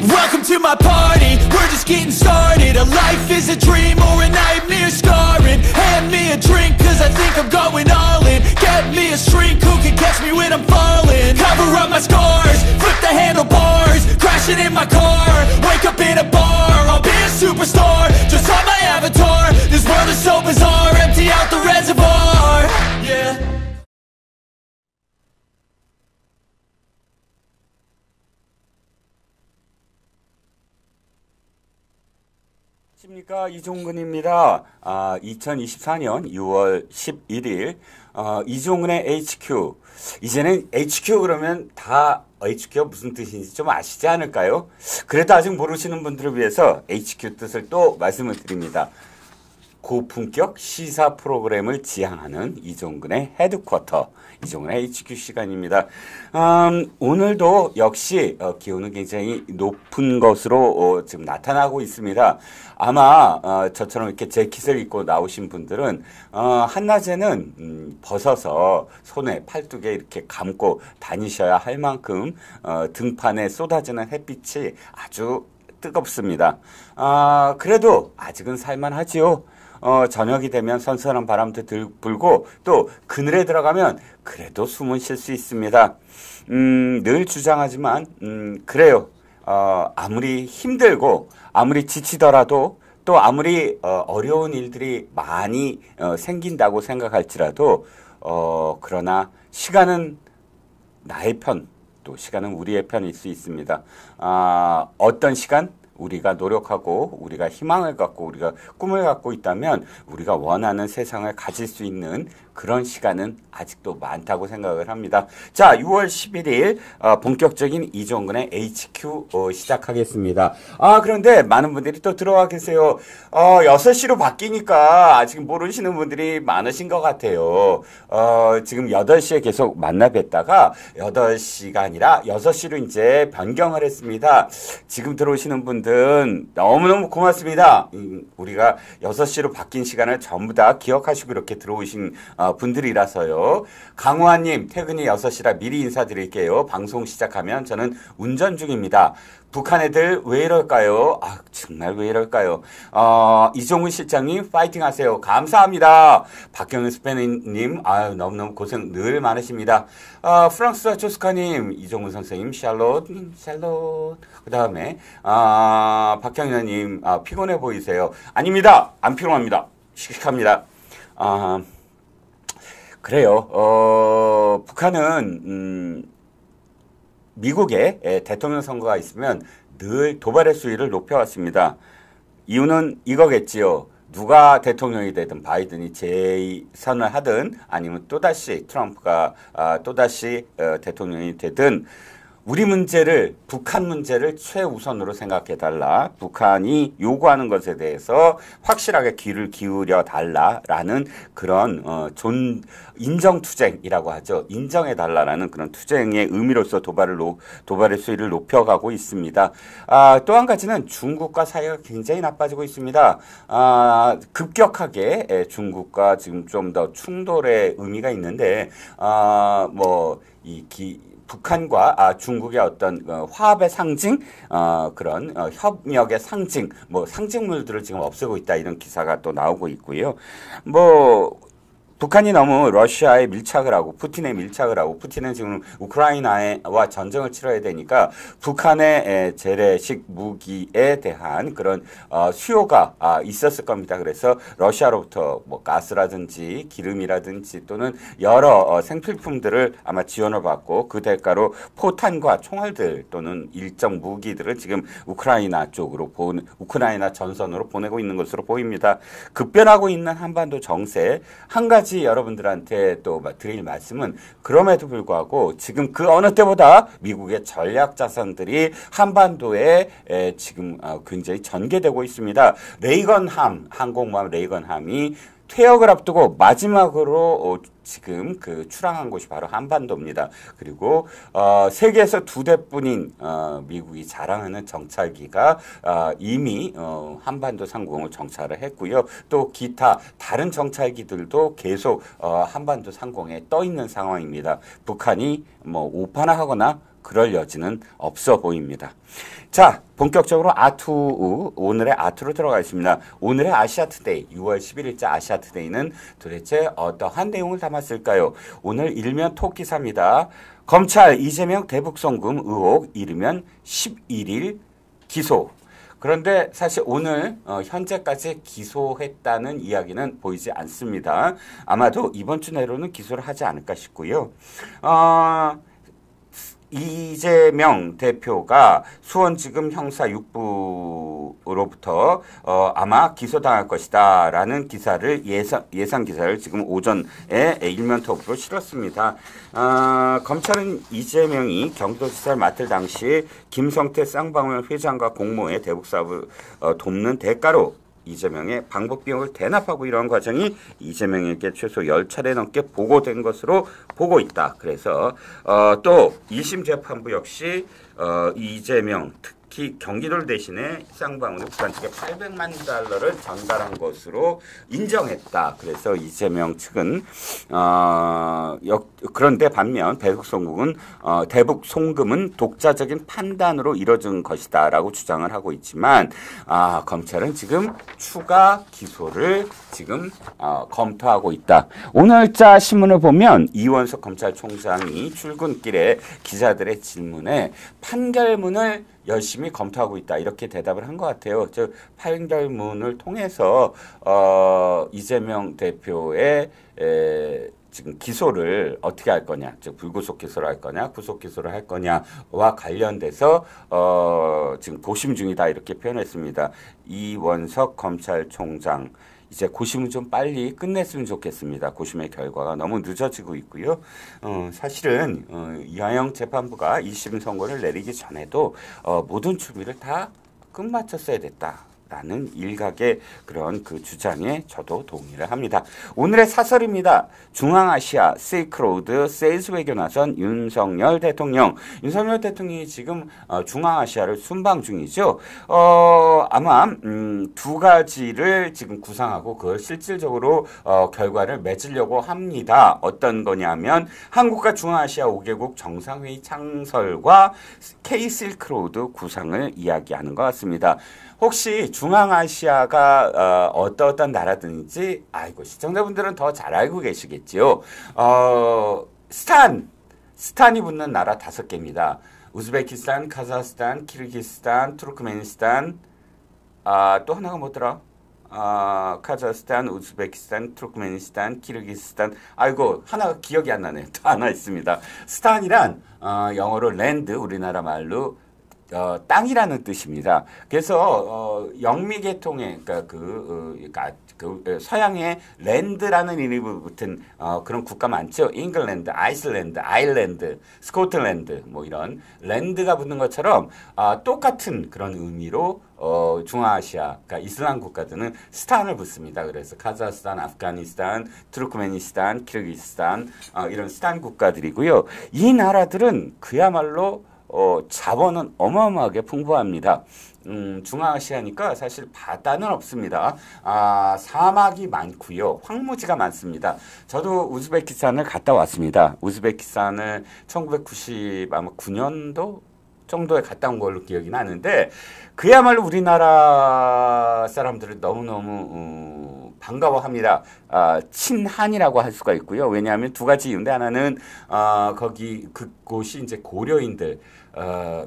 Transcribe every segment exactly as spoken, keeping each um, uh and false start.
Welcome to my party, we're just getting started. A life is a dream or a nightmare scarring. Hand me a drink cause I think I'm going all in. Get me a shrink who can catch me when I'm falling. Cover up my scars, flip the handlebars. Crashing in my car, wake up in a bar. I'll be a superstar, just on my avatar. This world is so bizarre, empty out the reservoir. Yeah. 안녕하십니까, 이종근입니다. 아, 이천이십사 년 유월 십일일 어, 이종근의 에이치큐. 이제는 에이치큐 그러면 다 에이치큐가 무슨 뜻인지 좀 아시지 않을까요? 그래도 아직 모르시는 분들을 위해서 에이치큐 뜻을 또 말씀을 드립니다. 고품격 시사 프로그램을 지향하는 이종근의 헤드쿼터, 이종근의 에이치큐 시간입니다. 음, 오늘도 역시 어, 기온은 굉장히 높은 것으로 어, 지금 나타나고 있습니다. 아마 어, 저처럼 이렇게 재킷을 입고 나오신 분들은 어, 한낮에는 음, 벗어서 손에 팔뚝에 이렇게 감고 다니셔야 할 만큼 어, 등판에 쏟아지는 햇빛이 아주 뜨겁습니다. 아, 그래도 아직은 살만하지요. 어, 저녁이 되면 선선한 바람도 들, 불고 또 그늘에 들어가면 그래도 숨은 쉴 수 있습니다. 음, 늘 주장하지만 음, 그래요. 어, 아무리 힘들고 아무리 지치더라도 또 아무리 어, 어려운 일들이 많이 어, 생긴다고 생각할지라도 어, 그러나 시간은 나의 편, 또 시간은 우리의 편일 수 있습니다. 아, 어떤 시간? 우리가 노력하고 우리가 희망을 갖고 우리가 꿈을 갖고 있다면 우리가 원하는 세상을 가질 수 있는 그런 시간은 아직도 많다고 생각을 합니다. 자, 유월 십일일 어, 본격적인 이종근의 에이치큐 어, 시작하겠습니다. 아, 그런데 많은 분들이 또 들어와 계세요. 어, 여섯 시로 바뀌니까 아직 모르시는 분들이 많으신 것 같아요. 어, 지금 여덟 시에 계속 만나 뵀다가 여덟 시가 아니라 여섯 시로 이제 변경을 했습니다. 지금 들어오시는 분들은 너무너무 고맙습니다. 음, 우리가 여섯 시로 바뀐 시간을 전부 다 기억하시고 이렇게 들어오신 어, 분들이라서요. 강우아님, 퇴근이 여섯 시라 미리 인사드릴게요. 방송 시작하면 저는 운전 중입니다. 북한 애들 왜 이럴까요? 아, 정말 왜 이럴까요? 어, 이종훈 실장님, 파이팅 하세요. 감사합니다. 박경윤 스페너님, 아유, 너무너무 고생 늘 많으십니다. 어, 프랑스와 조스카님, 이종훈 선생님, 샬롯, 샬롯. 그 다음에, 아, 박경윤님, 아, 피곤해 보이세요. 아닙니다. 안 피곤합니다. 씩씩합니다. 아, 그래요. 어, 북한은, 음, 미국에 대통령 선거가 있으면 늘 도발의 수위를 높여왔습니다. 이유는 이거겠지요. 누가 대통령이 되든 바이든이 재선을 하든 아니면 또다시 트럼프가 아, 또다시 어, 대통령이 되든 우리 문제를, 북한 문제를 최우선으로 생각해달라. 북한이 요구하는 것에 대해서 확실하게 귀를 기울여 달라라는 그런, 어, 존, 인정투쟁이라고 하죠. 인정해달라라는 그런 투쟁의 의미로서 도발을, 노, 도발의 수위를 높여가고 있습니다. 아, 또 한 가지는 중국과 사이가 굉장히 나빠지고 있습니다. 아, 급격하게 에, 중국과 지금 좀 더 충돌의 의미가 있는데, 아, 뭐, 이 기, 북한과 아, 중국의 어떤 어, 화합의 상징, 어, 그런 어, 협력의 상징, 뭐 상징물들을 지금 없애고 있다 이런 기사가 또 나오고 있고요. 뭐 북한이 너무 러시아에 밀착을 하고 푸틴에 밀착을 하고 푸틴은 지금 우크라이나와 전쟁을 치러야 되니까 북한의 재래식 무기에 대한 그런 어, 수요가 아, 있었을 겁니다. 그래서 러시아로부터 뭐 가스라든지 기름이라든지 또는 여러 어, 생필품들을 아마 지원을 받고 그 대가로 포탄과 총알들 또는 일정 무기들을 지금 우크라이나 쪽으로 보내, 우크라이나 전선으로 보내고 있는 것으로 보입니다. 급변하고 있는 한반도 정세 한 가지 여러분들한테 또 드릴 말씀은 그럼에도 불구하고 지금 그 어느 때보다 미국의 전략 자산들이 한반도에 에, 지금 어, 굉장히 전개되고 있습니다. 레이건함, 항공모함 레이건함이 퇴역을 앞두고 마지막으로 어, 지금 그 출항한 곳이 바로 한반도입니다. 그리고 어, 세계에서 두 대뿐인 어, 미국이 자랑하는 정찰기가 어, 이미 어, 한반도 상공을 정찰을 했고요. 또 기타 다른 정찰기들도 계속 어, 한반도 상공에 떠 있는 상황입니다. 북한이 뭐 오판을 하거나 그럴 여지는 없어 보입니다. 자, 본격적으로 아투, 오늘의 아투로 들어가겠습니다. 오늘의 아시아투데이, 유월 십일일자 아시아투데이는 도대체 어떠한 내용을 담았을까요? 오늘 일면 톡기사입니다. 검찰 이재명 대북송금 의혹 이르면 십일일 기소. 그런데 사실 오늘 어, 현재까지 기소했다는 이야기는 보이지 않습니다. 아마도 이번 주 내로는 기소를 하지 않을까 싶고요. 어, 이재명 대표가 수원지검 형사 육 부로부터 어, 아마 기소당할 것이다 라는 기사를 예상, 예상 기사를 지금 오전에 일면톱으로 실었습니다. 어, 검찰은 이재명이 경기도지사를 맡을 당시 김성태 쌍방울 회장과 공모의 대북 사업을 어, 돕는 대가로 이재명의 방법 비용을 대납하고 이러한 과정이 이재명에게 최소 열 차례 넘게 보고된 것으로 보고 있다. 그래서 어, 또 이심 재판부 역시 어, 이재명 특히 경기도를 대신해 쌍방울이 북한 측에 팔백만 달러를 전달한 것으로 인정했다. 그래서 이재명 측은 어, 역, 그런데 반면 대북 송금은 어, 대북 송금은 독자적인 판단으로 이뤄진 것이다라고 주장을 하고 있지만 아, 검찰은 지금 추가 기소를 지금 어, 검토하고 있다. 오늘자 신문을 보면 이원석 검찰총장이 출근길에 기자들의 질문에 판결문을 열심히 검토하고 있다. 이렇게 대답을 한 것 같아요. 즉 판결문을 통해서 어, 이재명 대표의 에, 지금 기소를 어떻게 할 거냐, 즉 불구속 기소를 할 거냐, 구속 기소를 할 거냐와 관련돼서 어, 지금 고심 중이다 이렇게 표현했습니다. 이원석 검찰총장. 이제 고심은 좀 빨리 끝냈으면 좋겠습니다. 고심의 결과가 너무 늦어지고 있고요. 어, 사실은 어, 이하영 재판부가 이심 선고를 내리기 전에도 어, 모든 준비를 다 끝마쳤어야 됐다. 라는 일각의 그런 그 주장에 저도 동의를 합니다. 오늘의 사설입니다. 중앙아시아 실크로드 세일즈 외교 나선 윤석열 대통령. 윤석열 대통령이 지금 어, 중앙아시아를 순방 중이죠. 어, 아마 음, 두 가지를 지금 구상하고 그걸 실질적으로 어, 결과를 맺으려고 합니다. 어떤 거냐면 한국과 중앙아시아 오 개국 정상회의 창설과 K 실크로드 구상을 이야기하는 것 같습니다. 혹시 중앙아시아가 어, 어떠어떤 나라든지 아이고 시청자분들은 더 잘 알고 계시겠지요. 어, 스탄, 스탄이 붙는 나라 다섯 개입니다. 우즈베키스탄, 카자흐스탄, 키르기스탄, 투르크메니스탄, 아, 또 하나가 뭐더라? 아, 카자흐스탄, 우즈베키스탄, 투르크메니스탄, 키르기스탄. 아이고 하나가 기억이 안 나네. 또 하나 있습니다. 스탄이란 어, 영어로 랜드, 우리나라 말로 어, 땅이라는 뜻입니다. 그래서 어, 영미계통의 그러니까 그, 어, 그러니까 그 서양의 랜드라는 이름이 붙은 어, 그런 국가 많죠. 잉글랜드, 아이슬랜드, 아일랜드, 스코틀랜드 뭐 이런 랜드가 붙는 것처럼 어, 똑같은 그런 의미로 어, 중앙아시아, 그러니까 이슬람 국가들은 스탄을 붙습니다. 그래서 카자흐스탄, 아프가니스탄, 투르크메니스탄, 키르기스탄 어, 이런 스탄 국가들이고요. 이 나라들은 그야말로 어, 자원은 어마어마하게 풍부합니다. 음, 중앙아시아니까 사실 바다는 없습니다. 아, 사막이 많고요. 황무지가 많습니다. 저도 우즈베키스탄을 갔다 왔습니다. 우즈베키스탄을 천구백구십구 년도 정도에 갔다 온 걸로 기억이 나는데 그야말로 우리나라 사람들을 너무너무 어, 반가워합니다. 아, 친한이라고 할 수가 있고요. 왜냐하면 두 가지 이유인데 하나는 어, 거기 그곳이 이제 고려인들 어,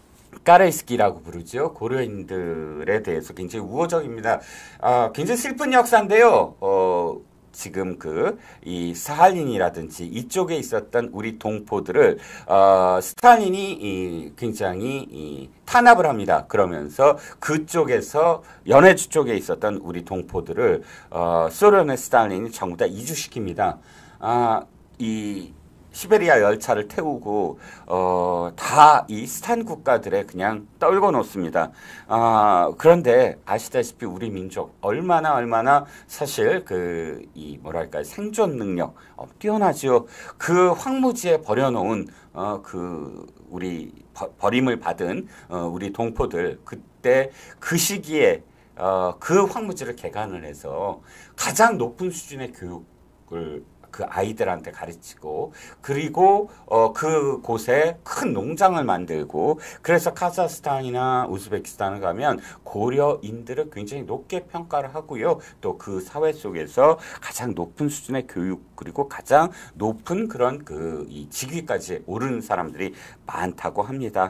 까레이스키라고 부르죠. 고려인들에 대해서 굉장히 우호적입니다. 어, 굉장히 슬픈 역사인데요. 어, 지금 그 이 스탈린이라든지 이쪽에 있었던 우리 동포들을 어, 스탈린이 이 굉장히 이 탄압을 합니다. 그러면서 그쪽에서 연해주 쪽에 있었던 우리 동포들을 어, 소련의 스탈린이 전부 다 이주시킵니다. 아, 이 시베리아 열차를 태우고 어, 다 이 스탄 국가들에 그냥 떨궈 놓습니다. 아, 그런데 아시다시피 우리 민족 얼마나 얼마나 사실 그 이 뭐랄까 생존 능력 어, 뛰어나죠. 그 황무지에 버려놓은 어, 그 우리 버, 버림을 받은 어, 우리 동포들 그때 그 시기에 어, 그 황무지를 개간을 해서 가장 높은 수준의 교육을 그 아이들한테 가르치고 그리고 어 그곳에 큰 농장을 만들고 그래서 카자흐스탄이나 우즈베키스탄을 가면 고려인들을 굉장히 높게 평가를 하고요. 또 그 사회 속에서 가장 높은 수준의 교육 그리고 가장 높은 그런 그 이 직위까지 오르는 사람들이 많다고 합니다.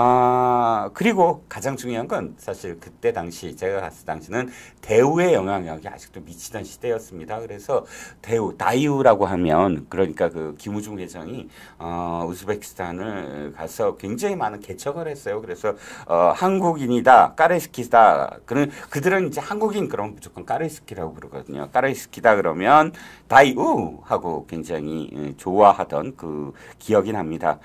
아 그리고 가장 중요한 건 사실 그때 당시 제가 갔을 당시는 대우의 영향력이 아직도 미치던 시대였습니다. 그래서 대우 다이우라고 하면 그러니까 그 김우중 회장이 어, 우즈베키스탄을 가서 굉장히 많은 개척을 했어요. 그래서 어, 한국인이다, 까레스키다. 그는 그들은 이제 한국인 그러면 무조건 까레스키라고 그러거든요. 까레스키다 그러면 다이우 하고 굉장히 좋아하던 그 기억이 납니다.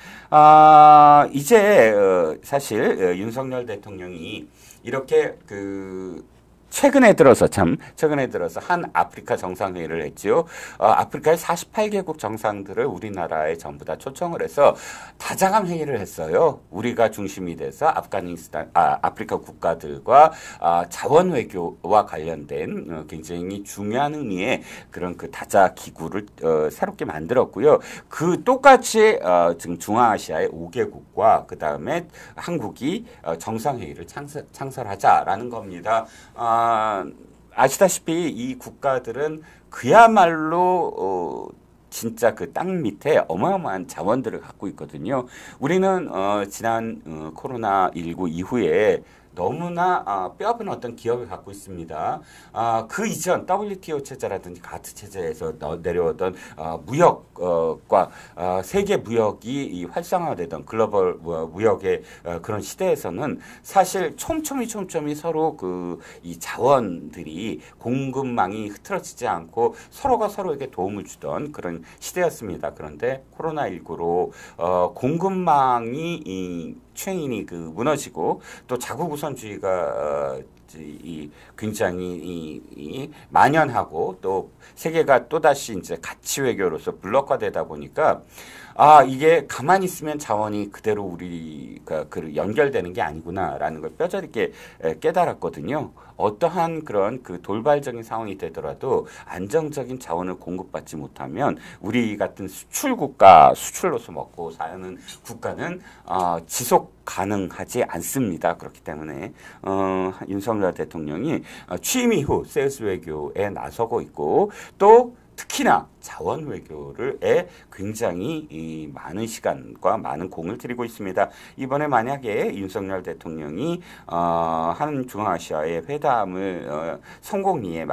아 이제 어, 사실 어, 윤석열 대통령이 이렇게 그 최근에 들어서 참 최근에 들어서 한 아프리카 정상회의를 했지요. 어, 아프리카의 사십팔 개국 정상들을 우리나라에 전부 다 초청을 해서 다자간 회의를 했어요. 우리가 중심이 돼서 아프가니스탄, 아, 아프리카 국가들과 아, 자원 외교와 관련된 어, 굉장히 중요한 의미의 그런 그 다자 기구를 어, 새롭게 만들었고요. 그 똑같이 어, 지금 중앙아시아의 오 개국과 그 다음에 한국이 어, 정상회의를 창설, 창설하자라는 겁니다. 아, 아, 아시다시피 이 국가들은 그야말로 어, 진짜 그 땅 밑에 어마어마한 자원들을 갖고 있거든요. 우리는 어, 지난 어, 코로나 십구 이후에 너무나 아, 뼈아픈 어떤 기억을 갖고 있습니다. 아, 그 이전 더블유티오 체제라든지 가트 체제에서 너, 내려오던 어, 무역과 어, 세계 무역이 이 활성화되던 글로벌 무역의 어, 그런 시대에서는 사실 촘촘히 촘촘히 서로 그 이 자원들이 공급망이 흐트러지지 않고 서로가 서로에게 도움을 주던 그런 시대였습니다. 그런데 코로나 십구로 어, 공급망이 이 체인이 그 무너지고 또 자국 우선주의가 어, 이 굉장히 이, 이 만연하고 또 세계가 또 다시 이제 가치 외교로서 블록화되다 보니까 아 이게 가만히 있으면 자원이 그대로 우리가 그 연결되는 게 아니구나라는 걸 뼈저리게 깨달았거든요. 어떠한 그런 그 돌발적인 상황이 되더라도 안정적인 자원을 공급받지 못하면 우리 같은 수출 국가 수출로서 먹고 사는 국가는 어, 지속 가능하지 않습니다. 그렇기 때문에 어, 윤석열 대통령이 취임 이후 세우스 외교에 나서고 있고 또 특히나 자원 외교를에 굉장히 이 많은 시간과 많은 공을 들이고 있습니다. 이번에 만약에 윤석열 대통령이 어, 한 중앙아시아의 회담을 어, 성공리에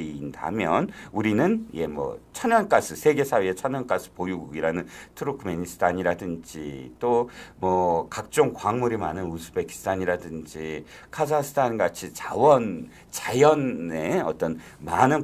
마친다면 우리는 예 뭐 천연가스 세계 사회의 천연가스 보유국이라는 투르크메니스탄이라든지 또 뭐 각종 광물이 많은 우즈베키스탄이라든지 카자흐스탄 같이 자원 자연의 어떤 많은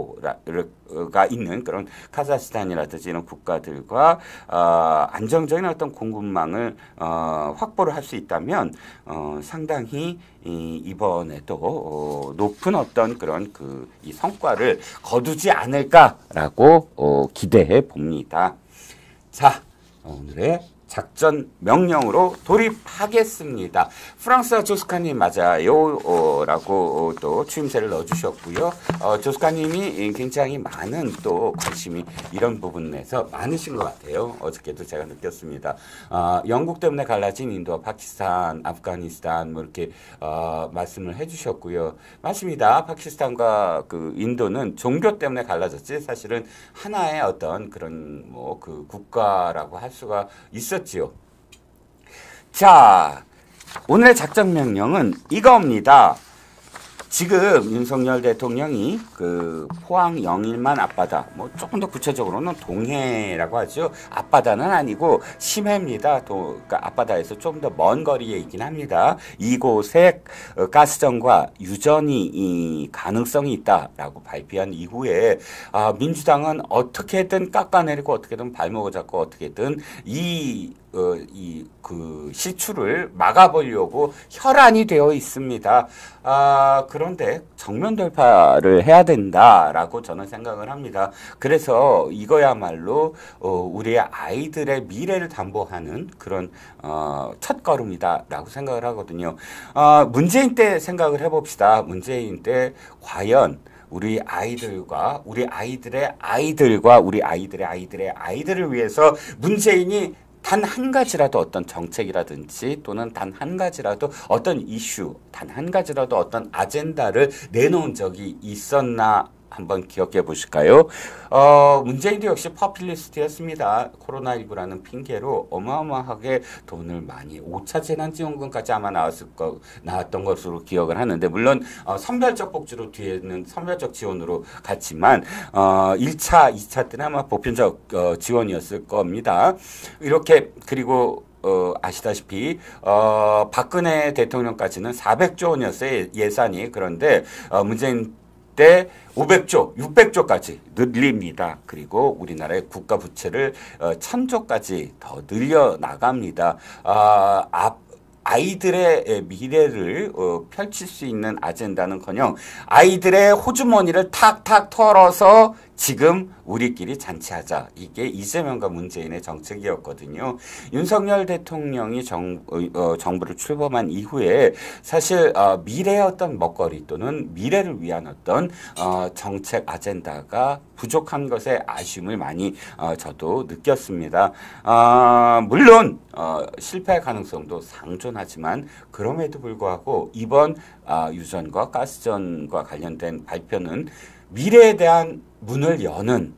보고가 있는 그런 카자흐스탄이라든지 이런 국가들과 어, 안정적인 어떤 공급망을 어, 확보를 할 수 있다면 어, 상당히 이, 이번에도 어, 높은 어떤 그런 그 이 성과를 거두지 않을까라고 어, 기대해 봅니다. 자, 오늘의 작전 명령으로 돌입하겠습니다. 프랑스와 조스카님 맞아요 어, 라고 어, 또 추임새를 넣어주셨고요. 어, 조스카님이 굉장히 많은 또 관심이 이런 부분에서 많으신 것 같아요. 어저께도 제가 느꼈습니다. 어, 영국 때문에 갈라진 인도와 파키스탄, 아프가니스탄 뭐 이렇게 어, 말씀을 해주셨고요. 맞습니다. 파키스탄과 그 인도는 종교 때문에 갈라졌지 사실은 하나의 어떤 그런 뭐 그 국가라고 할 수가 있어. 지요. 자, 오늘의 작전 명령은 이겁니다. 지금 윤석열 대통령이 그 포항 영일만 앞바다, 뭐 조금 더 구체적으로는 동해라고 하죠. 앞바다는 아니고 심해입니다. 또 그러니까 앞바다에서 조금 더 먼 거리에 있긴 합니다. 이곳에 가스전과 유전이 이 가능성이 있다라고 발표한 이후에 아, 민주당은 어떻게든 깎아내리고 어떻게든 발목을 잡고 어떻게든 이 어, 이, 그, 시추를 막아보려고 혈안이 되어 있습니다. 아, 그런데 정면 돌파를 해야 된다라고 저는 생각을 합니다. 그래서 이거야말로, 어, 우리의 아이들의 미래를 담보하는 그런, 어, 첫 걸음이다라고 생각을 하거든요. 어, 문재인 때 생각을 해봅시다. 문재인 때 과연 우리 아이들과 우리 아이들의 아이들과 우리 아이들의 아이들의 아이들을 위해서 문재인이 단 한 가지라도 어떤 정책이라든지 또는 단 한 가지라도 어떤 이슈, 단 한 가지라도 어떤 아젠다를 내놓은 적이 있었나 한번 기억해 보실까요? 어, 문재인도 역시 퍼퓰리스트였습니다. 코로나십구라는 핑계로 어마어마하게 돈을 많이 오 차 재난지원금까지 아마 나왔을 거, 나왔던 것으로 기억을 하는데, 물론 어, 선별적 복지로 뒤에는 선별적 지원으로 갔지만 어, 일 차, 이 차 때는 아마 보편적 어, 지원이었을 겁니다. 이렇게 그리고 어, 아시다시피 어, 박근혜 대통령까지는 사백조 원이었어요, 예산이. 그런데 어, 문재인 때 오백조, 육백조까지 늘립니다. 그리고 우리나라의 국가 부채를 어, 천조까지 더 늘려 나갑니다. 아, 앞 아이들의 미래를 어, 펼칠 수 있는 아젠다는커녕 아이들의 호주머니를 탁탁 털어서 지금 우리끼리 잔치하자. 이게 이재명과 문재인의 정책이었거든요. 윤석열 대통령이 정, 어, 정부를 출범한 이후에 사실 어, 미래의 어떤 먹거리 또는 미래를 위한 어떤 어, 정책 아젠다가 부족한 것에 아쉬움을 많이 어, 저도 느꼈습니다. 어, 물론 어, 실패 가능성도 상존하지만 그럼에도 불구하고 이번 어, 유전과 가스전과 관련된 발표는 미래에 대한 문을 여는,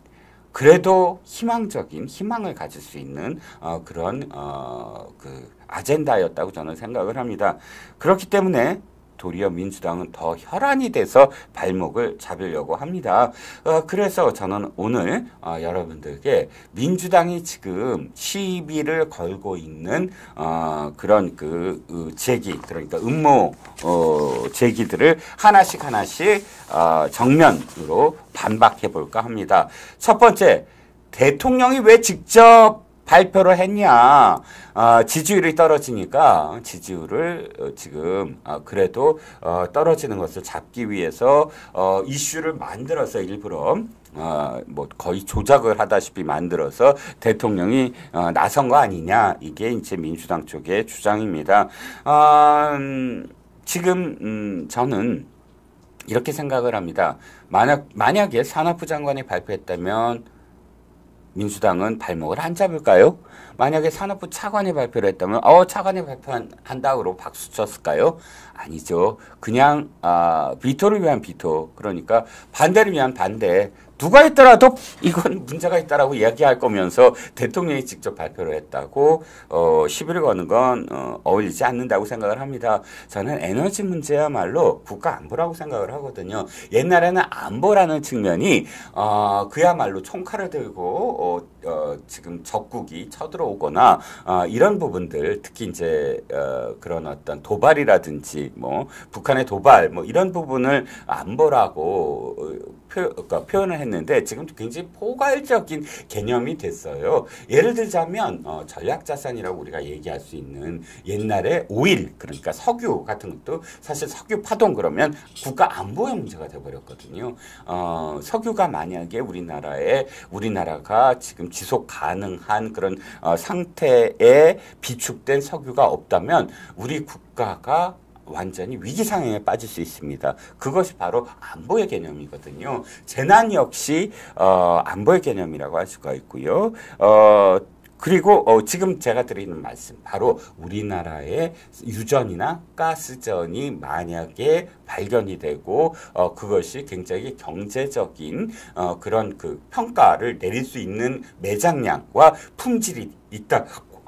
그래도 희망적인 희망을 가질 수 있는 어, 그런 어, 그 아젠다였다고 저는 생각을 합니다. 그렇기 때문에 도리어 민주당은 더 혈안이 돼서 발목을 잡으려고 합니다. 어, 그래서 저는 오늘 어, 여러분들께 민주당이 지금 시비를 걸고 있는 어, 그런 그 어, 제기, 그러니까 음모 어, 제기들을 하나씩 하나씩 어, 정면으로 반박해 볼까 합니다. 첫 번째, 대통령이 왜 직접 발표를 했냐. 어, 지지율이 떨어지니까 지지율을 어, 지금 어, 그래도 어, 떨어지는 것을 잡기 위해서 어, 이슈를 만들어서 일부러 어, 뭐 거의 조작을 하다시피 만들어서 대통령이 어, 나선 거 아니냐. 이게 이제 민주당 쪽의 주장입니다. 어, 음, 지금 음, 저는 이렇게 생각을 합니다. 만약, 만약에 산업부 장관이 발표했다면 민주당은 발목을 안 잡을까요? 만약에 산업부 차관이 발표를 했다면 어 차관이 발표한다고 박수 쳤을까요? 아니죠. 그냥 아, 비토를 위한 비토, 그러니까 반대를 위한 반대. 누가 했더라도 이건 문제가 있다라고 이야기할 거면서 대통령이 직접 발표를 했다고 어, 시비를 거는 건 어, 어울리지 않는다고 생각을 합니다. 저는 에너지 문제야말로 국가 안보라고 생각을 하거든요. 옛날에는 안보라는 측면이 어, 그야말로 총칼을 들고 어, 어, 지금 적국이 쳐들어오거나 어, 이런 부분들, 특히 이제 어, 그런 어떤 도발이라든지 뭐 북한의 도발 뭐 이런 부분을 안보라고 어, 표, 그러니까 표현을 했는데 지금 굉장히 포괄적인 개념이 됐어요. 예를 들자면 어, 전략자산이라고 우리가 얘기할 수 있는 옛날에 오일, 그러니까 석유 같은 것도 사실 석유 파동 그러면 국가 안보의 문제가 돼버렸거든요. 어, 석유가 만약에 우리나라에 우리나라가 지금 지속 가능한 그런 어, 상태에 비축된 석유가 없다면 우리 국가가 완전히 위기 상황에 빠질 수 있습니다. 그것이 바로 안보의 개념이거든요. 재난 역시 어, 안보의 개념이라고 할 수가 있고요. 어, 그리고 어, 지금 제가 드리는 말씀, 바로 우리나라의 유전이나 가스전이 만약에 발견이 되고 어, 그것이 굉장히 경제적인 어, 그런 그 평가를 내릴 수 있는 매장량과 품질이 있다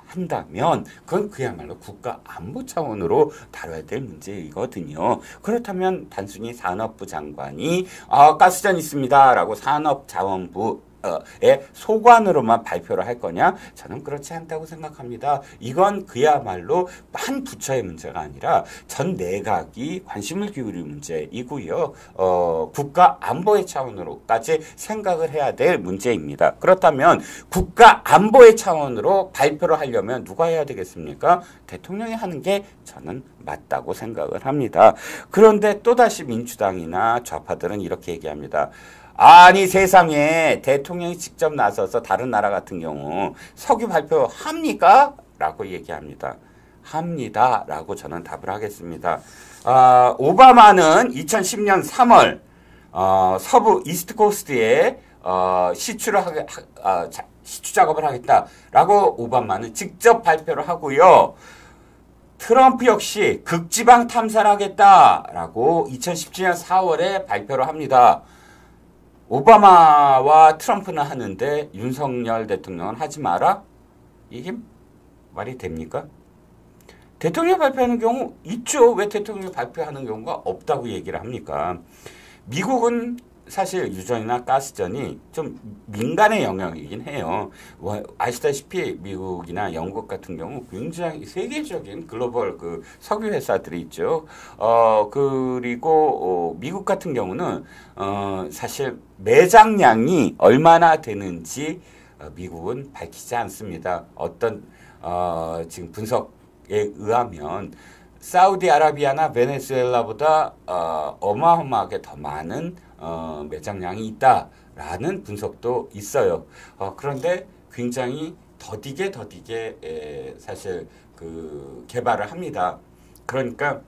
한다면 그건 그야말로 국가 안보 차원으로 다뤄야 될 문제이거든요. 그렇다면 단순히 산업부 장관이 아, 가스전 있습니다라고 산업자원부 의 소관으로만 발표를 할 거냐? 저는 그렇지 않다고 생각합니다. 이건 그야말로 한 부처의 문제가 아니라 전 내각이 관심을 기울일 문제이고요. 어, 국가 안보의 차원으로까지 생각을 해야 될 문제입니다. 그렇다면 국가 안보의 차원으로 발표를 하려면 누가 해야 되겠습니까? 대통령이 하는 게 저는 맞다고 생각을 합니다. 그런데 또다시 민주당이나 좌파들은 이렇게 얘기합니다. 아니 세상에 대통령이 직접 나서서 다른 나라 같은 경우 석유 발표합니까? 라고 얘기합니다. 합니다. 라고 저는 답을 하겠습니다. 아, 오바마는 이천십 년 삼월 어, 서부 이스트 코스트에 어, 시추를 하게, 하, 어, 자, 시추 작업을 하겠다라고 오바마는 직접 발표를 하고요. 트럼프 역시 극지방 탐사를 하겠다라고 이천십칠 년 사월에 발표를 합니다. 오바마와 트럼프는 하는데 윤석열 대통령은 하지 마라? 이게 말이 됩니까? 대통령이 발표하는 경우 있죠. 왜 대통령이 발표하는 경우가 없다고 얘기를 합니까? 미국은 사실 유전이나 가스전이 좀 민간의 영역이긴 해요. 아시다시피 미국이나 영국 같은 경우 굉장히 세계적인 글로벌 그 석유 회사들이 있죠. 어, 그리고 어, 미국 같은 경우는 어, 사실 매장량이 얼마나 되는지 어, 미국은 밝히지 않습니다. 어떤 어, 지금 분석에 의하면 사우디아라비아나 베네수엘라보다 어, 어마어마하게 더 많은 어, 매장량이 있다라는 분석도 있어요. 어, 그런데 굉장히 더디게 더디게 에, 사실 그 개발을 합니다. 그러니까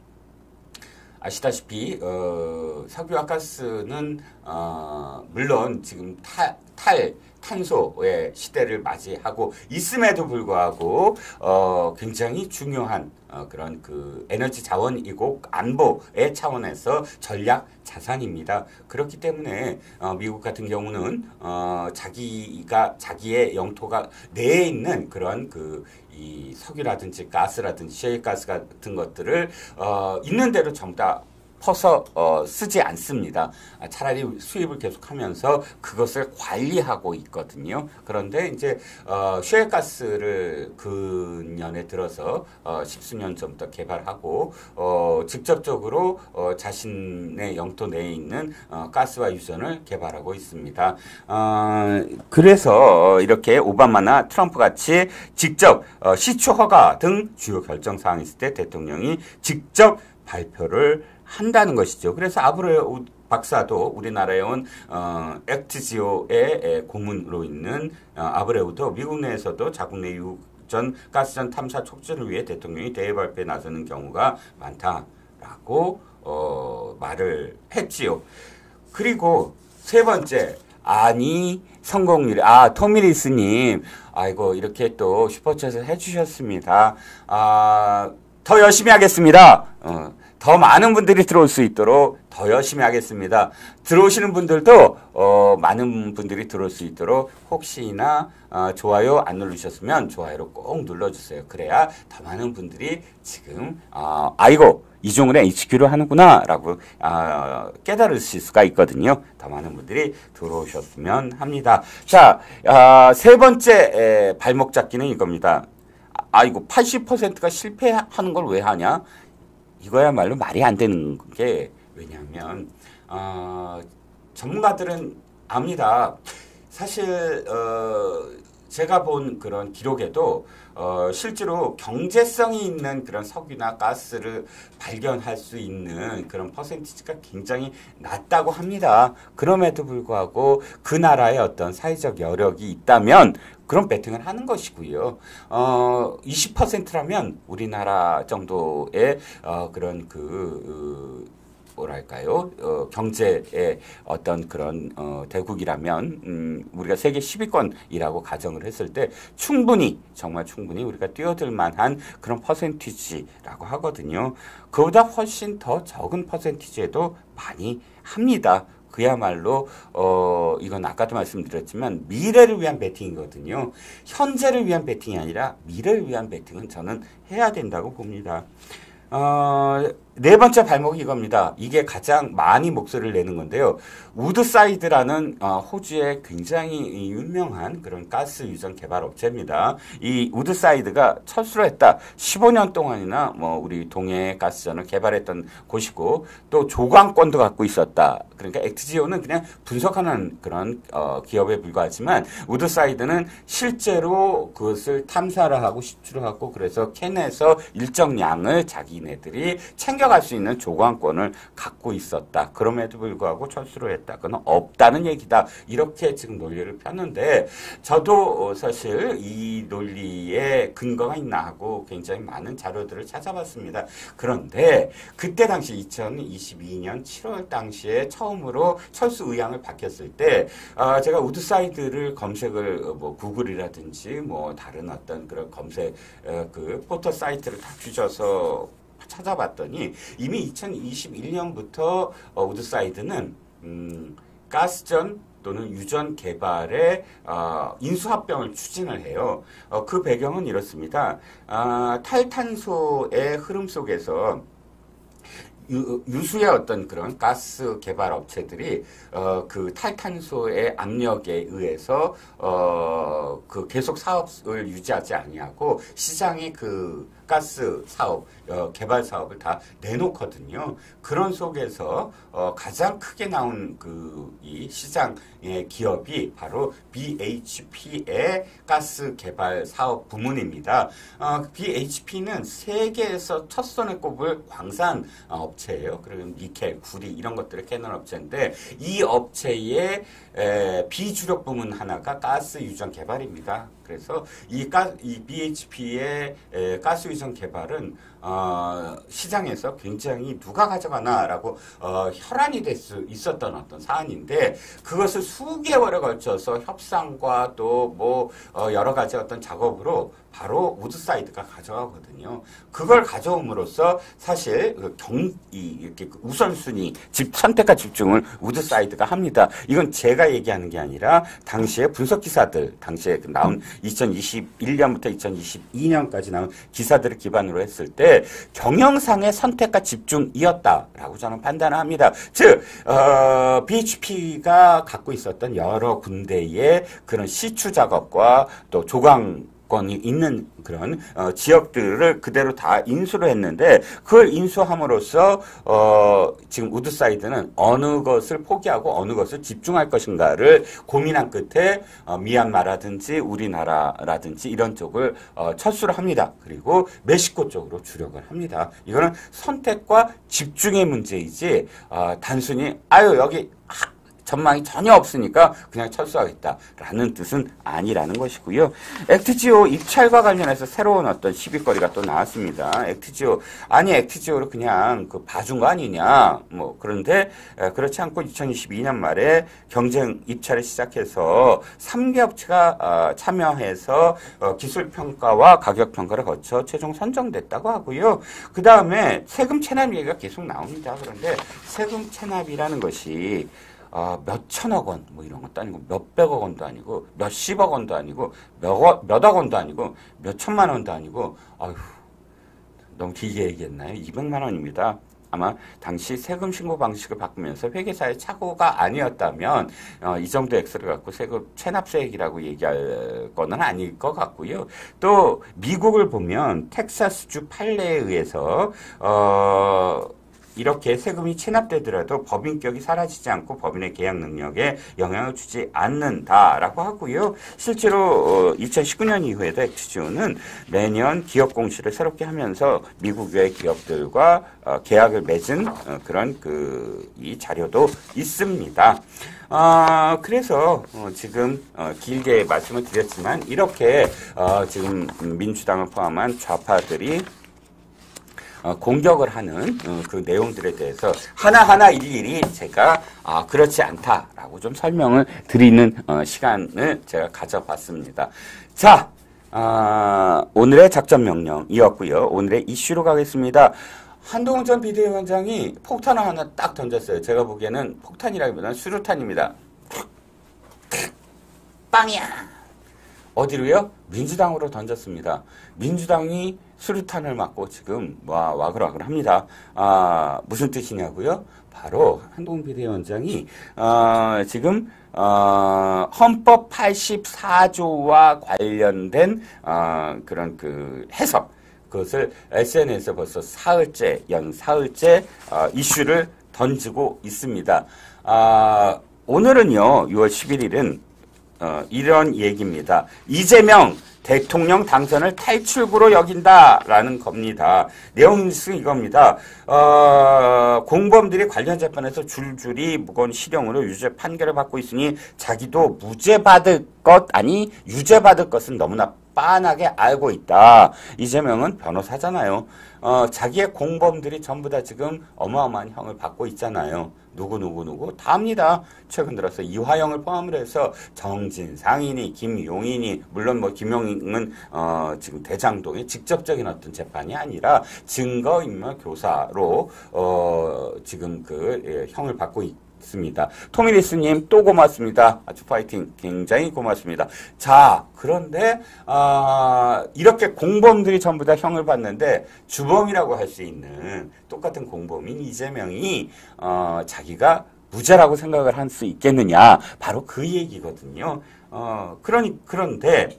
아시다시피 어, 석유와 가스는 어, 물론 지금 탈, 탈 탄소의 시대를 맞이하고 있음에도 불구하고 어, 굉장히 중요한 어, 그런 그 에너지 자원이고 안보의 차원에서 전략 자산입니다. 그렇기 때문에 어, 미국 같은 경우는 어, 자기가 자기의 영토가 내에 있는 그런 그 이 석유라든지 가스라든지 셰일가스 같은 것들을 어, 있는 대로 전부 다 퍼서 어, 쓰지 않습니다. 차라리 수입을 계속하면서 그것을 관리하고 있거든요. 그런데 이제 어, 셰일가스를 근년에 들어서 어, 십수년 전부터 개발하고 어, 직접적으로 어, 자신의 영토 내에 있는 어, 가스와 유전을 개발하고 있습니다. 어, 그래서 이렇게 오바마나 트럼프 같이 직접 어, 시추 허가 등 주요 결정 사항이 있을 때 대통령이 직접 발표를 한다는 것이죠. 그래서 아브레우 박사도 우리나라에 온 어, 액트지오의 고문으로 있는 어, 아브레우도 미국 내에서도 자국 내 유전 가스전 탐사 촉진을 위해 대통령이 대외 발표에 나서는 경우가 많다라고 어, 말을 했지요. 그리고 세 번째, 아니 성공률, 아 토미리스님, 아이고 이렇게 또 슈퍼챗을 해주셨습니다. 아, 더 열심히 하겠습니다. 어. 더 많은 분들이 들어올 수 있도록 더 열심히 하겠습니다. 들어오시는 분들도 어, 많은 분들이 들어올 수 있도록 혹시나 어, 좋아요 안 누르셨으면 좋아요로 꼭 눌러주세요. 그래야 더 많은 분들이 지금 어, 아이고 이종훈의 에이치큐를 하는구나 라고 어, 깨달으실 수가 있거든요. 더 많은 분들이 들어오셨으면 합니다. 자, 어, 세 번째 에, 발목 잡기는 이겁니다. 아이고 팔십 퍼센트가 실패하는 걸 왜 하냐? 이거야말로 말이 안 되는 게 왜냐하면 어, 전문가들은 압니다. 사실 어, 제가 본 그런 기록에도 어, 실제로 경제성이 있는 그런 석유나 가스를 발견할 수 있는 그런 퍼센티지가 굉장히 낮다고 합니다. 그럼에도 불구하고 그 나라의 어떤 사회적 여력이 있다면 그런 배팅을 하는 것이고요. 어, 이십 퍼센트라면 우리나라 정도의 어, 그런 그 어, 뭐랄까요? 어, 경제의 어떤 그런 어, 대국이라면 음, 우리가 세계 십 위권이라고 가정을 했을 때 충분히 정말 충분히 우리가 뛰어들 만한 그런 퍼센티지라고 하거든요. 그보다 훨씬 더 적은 퍼센티지에도 많이 합니다. 그야말로 어 이건 아까도 말씀드렸지만 미래를 위한 베팅이거든요. 현재를 위한 베팅이 아니라 미래를 위한 베팅은 저는 해야 된다고 봅니다. 어, 네 번째 발목이 이겁니다. 이게 가장 많이 목소리를 내는 건데요. 우드사이드라는 어, 호주의 굉장히 유명한 그런 가스 유전 개발 업체입니다. 이 우드사이드가 철수를 했다. 십오 년 동안이나 뭐 우리 동해 가스전을 개발했던 곳이고 또 조광권도 갖고 있었다. 그러니까 액트지오는 그냥 분석하는 그런 어, 기업에 불과하지만 우드사이드는 실제로 그것을 탐사를 하고 시추를 하고 그래서 캔에서 일정량을 자기네들이 챙겨 챙겨갈 수 있는 조광권을 갖고 있었다. 그럼에도 불구하고 철수를 했다. 그건 없다는 얘기다. 이렇게 지금 논리를 폈는데 저도 사실 이 논리에 근거가 있나 하고 굉장히 많은 자료들을 찾아봤습니다. 그런데 그때 당시 이천이십이 년 칠월 당시에 처음으로 철수 의향을 밝혔을 때 어, 제가 우드사이드를 검색을 뭐 구글이라든지 뭐 다른 어떤 그런 검색 어, 그 포털 사이트를 다 뒤져서 찾아봤더니 이미 이천이십일 년부터 어, 우드사이드는 음, 가스전 또는 유전 개발의 어, 인수합병을 추진을 해요. 어, 그 배경은 이렇습니다. 어, 탈탄소의 흐름 속에서 유, 유수의 어떤 그런 가스 개발 업체들이 어, 그 탈탄소의 압력에 의해서 어, 그 계속 사업을 유지하지 아니하고 시장의 그 가스 사업, 어, 개발 사업을 다 내놓거든요. 그런 속에서 어, 가장 크게 나온 그 이 시장의 기업이 바로 비에이치피의 가스 개발 사업 부문입니다. 어, 비에이치피는 세계에서 첫 손에 꼽을 광산 업체예요. 그리고 니켈, 구리 이런 것들을 캐는 업체인데 이 업체의 에, 비주력 부문 하나가 가스 유전 개발입니다. 그래서 이, 가, 이 비에이치피의 에, 가스 유전 개발은 어, 시장에서 굉장히 누가 가져가나라고 어, 혈안이 될 수 있었던 어떤 사안인데 그것을 수개월에 걸쳐서 협상과 또 뭐 어, 여러 가지 어떤 작업으로 바로 우드사이드가 가져가거든요. 그걸 가져옴으로써 사실 그 경, 이, 이렇게 우선순위, 집, 선택과 집중을 우드사이드가 합니다. 이건 제가 얘기하는 게 아니라 당시에 분석기사들, 당시에 나온 이천이십일 년부터 이천이십이 년까지 나온 기사들을 기반으로 했을 때 경영상의 선택과 집중이었다라고 저는 판단을 합니다. 즉, 어, 비에이치피가 갖고 있었던 여러 군데의 그런 시추 작업과 또 조강 권이 있는 그런 어, 지역들을 그대로 다 인수를 했는데 그걸 인수함으로써 어, 지금 우드사이드는 어느 것을 포기하고 어느 것을 집중할 것인가를 고민한 끝에 어, 미얀마라든지 우리나라라든지 이런 쪽을 어, 철수를 합니다. 그리고 멕시코 쪽으로 주력을 합니다. 이거는 선택과 집중의 문제이지 어, 단순히 아유 여기 하, 전망이 전혀 없으니까 그냥 철수하겠다라는 뜻은 아니라는 것이고요. 액트지오 입찰과 관련해서 새로운 어떤 시비거리가 또 나왔습니다. 액트지오 아니 액트지오를 그냥 그 봐준 거 아니냐. 뭐 그런데 그렇지 않고 이천이십이 년 말에 경쟁 입찰을 시작해서 삼 개 업체가 참여해서 기술 평가와 가격 평가를 거쳐 최종 선정됐다고 하고요. 그 다음에 세금 체납 얘기가 계속 나옵니다. 그런데 세금 체납이라는 것이 어, 몇 천억 원, 뭐 이런 것도 아니고, 몇 백억 원도 아니고, 몇 십억 원도 아니고, 몇, 억, 몇억 원도 아니고, 몇 천만 원도 아니고, 아휴, 너무 길게 얘기했나요? 이백만 원입니다. 아마 당시 세금 신고 방식을 바꾸면서 회계사의 착오가 아니었다면, 어, 이 정도 액수를 갖고 세금 체납세액이라고 얘기할 거는 아닐 것 같고요. 또, 미국을 보면 텍사스주 판례에 의해서, 어, 이렇게 세금이 체납되더라도 법인격이 사라지지 않고 법인의 계약 능력에 영향을 주지 않는다라고 하고요. 실제로 이천십구 년 이후에도 액트지오는 매년 기업 공시를 새롭게 하면서 미국 외 기업들과 계약을 맺은 그런 그 이 자료도 있습니다. 어, 그래서 어, 지금 어, 길게 말씀을 드렸지만 이렇게 어, 지금 민주당을 포함한 좌파들이 어, 공격을 하는 어, 그 내용들에 대해서 하나하나 일일이 제가 아, 그렇지 않다라고 좀 설명을 드리는 어, 시간을 제가 가져봤습니다. 자, 어, 오늘의 작전 명령이었고요. 오늘의 이슈로 가겠습니다. 한동훈 전 비대위원장이 폭탄을 하나 딱 던졌어요. 제가 보기에는 폭탄이라기보다는 수류탄입니다. 빵이야. 어디로요? 민주당으로 던졌습니다. 민주당이 수류탄을 맞고 지금 와, 와글와글 합니다. 아, 무슨 뜻이냐고요? 바로 한동훈 비대위원장이 어, 지금 어, 헌법 팔십사 조와 관련된 어, 그런 그 해석 그것을 에스엔에스에 벌써 사흘째, 연 사흘째 어, 이슈를 던지고 있습니다. 아, 오늘은요, 유월 십일일은 어, 이런 얘기입니다. 이재명 대통령 당선을 탈출구로 여긴다라는 겁니다. 내용은 이겁니다. 어, 공범들이 관련 재판에서 줄줄이 무거운 실형으로 유죄 판결을 받고 있으니 자기도 무죄 받을 것 아니 유죄 받을 것은 너무나 빤하게 알고 있다. 이재명은 변호사잖아요. 어, 자기의 공범들이 전부 다 지금 어마어마한 형을 받고 있잖아요. 누구누구누구 다 합니다. 최근 들어서 이화영을 포함을 해서 정진상이니 김용인이 물론 뭐 김용인은 어, 지금 대장동의 직접적인 어떤 재판이 아니라 증거인멸 교사로 어, 지금 그 예, 형을 받고 있 습니다. 토미리스님 또 고맙습니다. 아주 파이팅 굉장히 고맙습니다. 자 그런데 어, 이렇게 공범들이 전부 다 형을 받는데 주범이라고 할 수 있는 똑같은 공범인 이재명이 어, 자기가 무죄라고 생각을 할 수 있겠느냐 바로 그 얘기거든요. 어, 그러니 그런데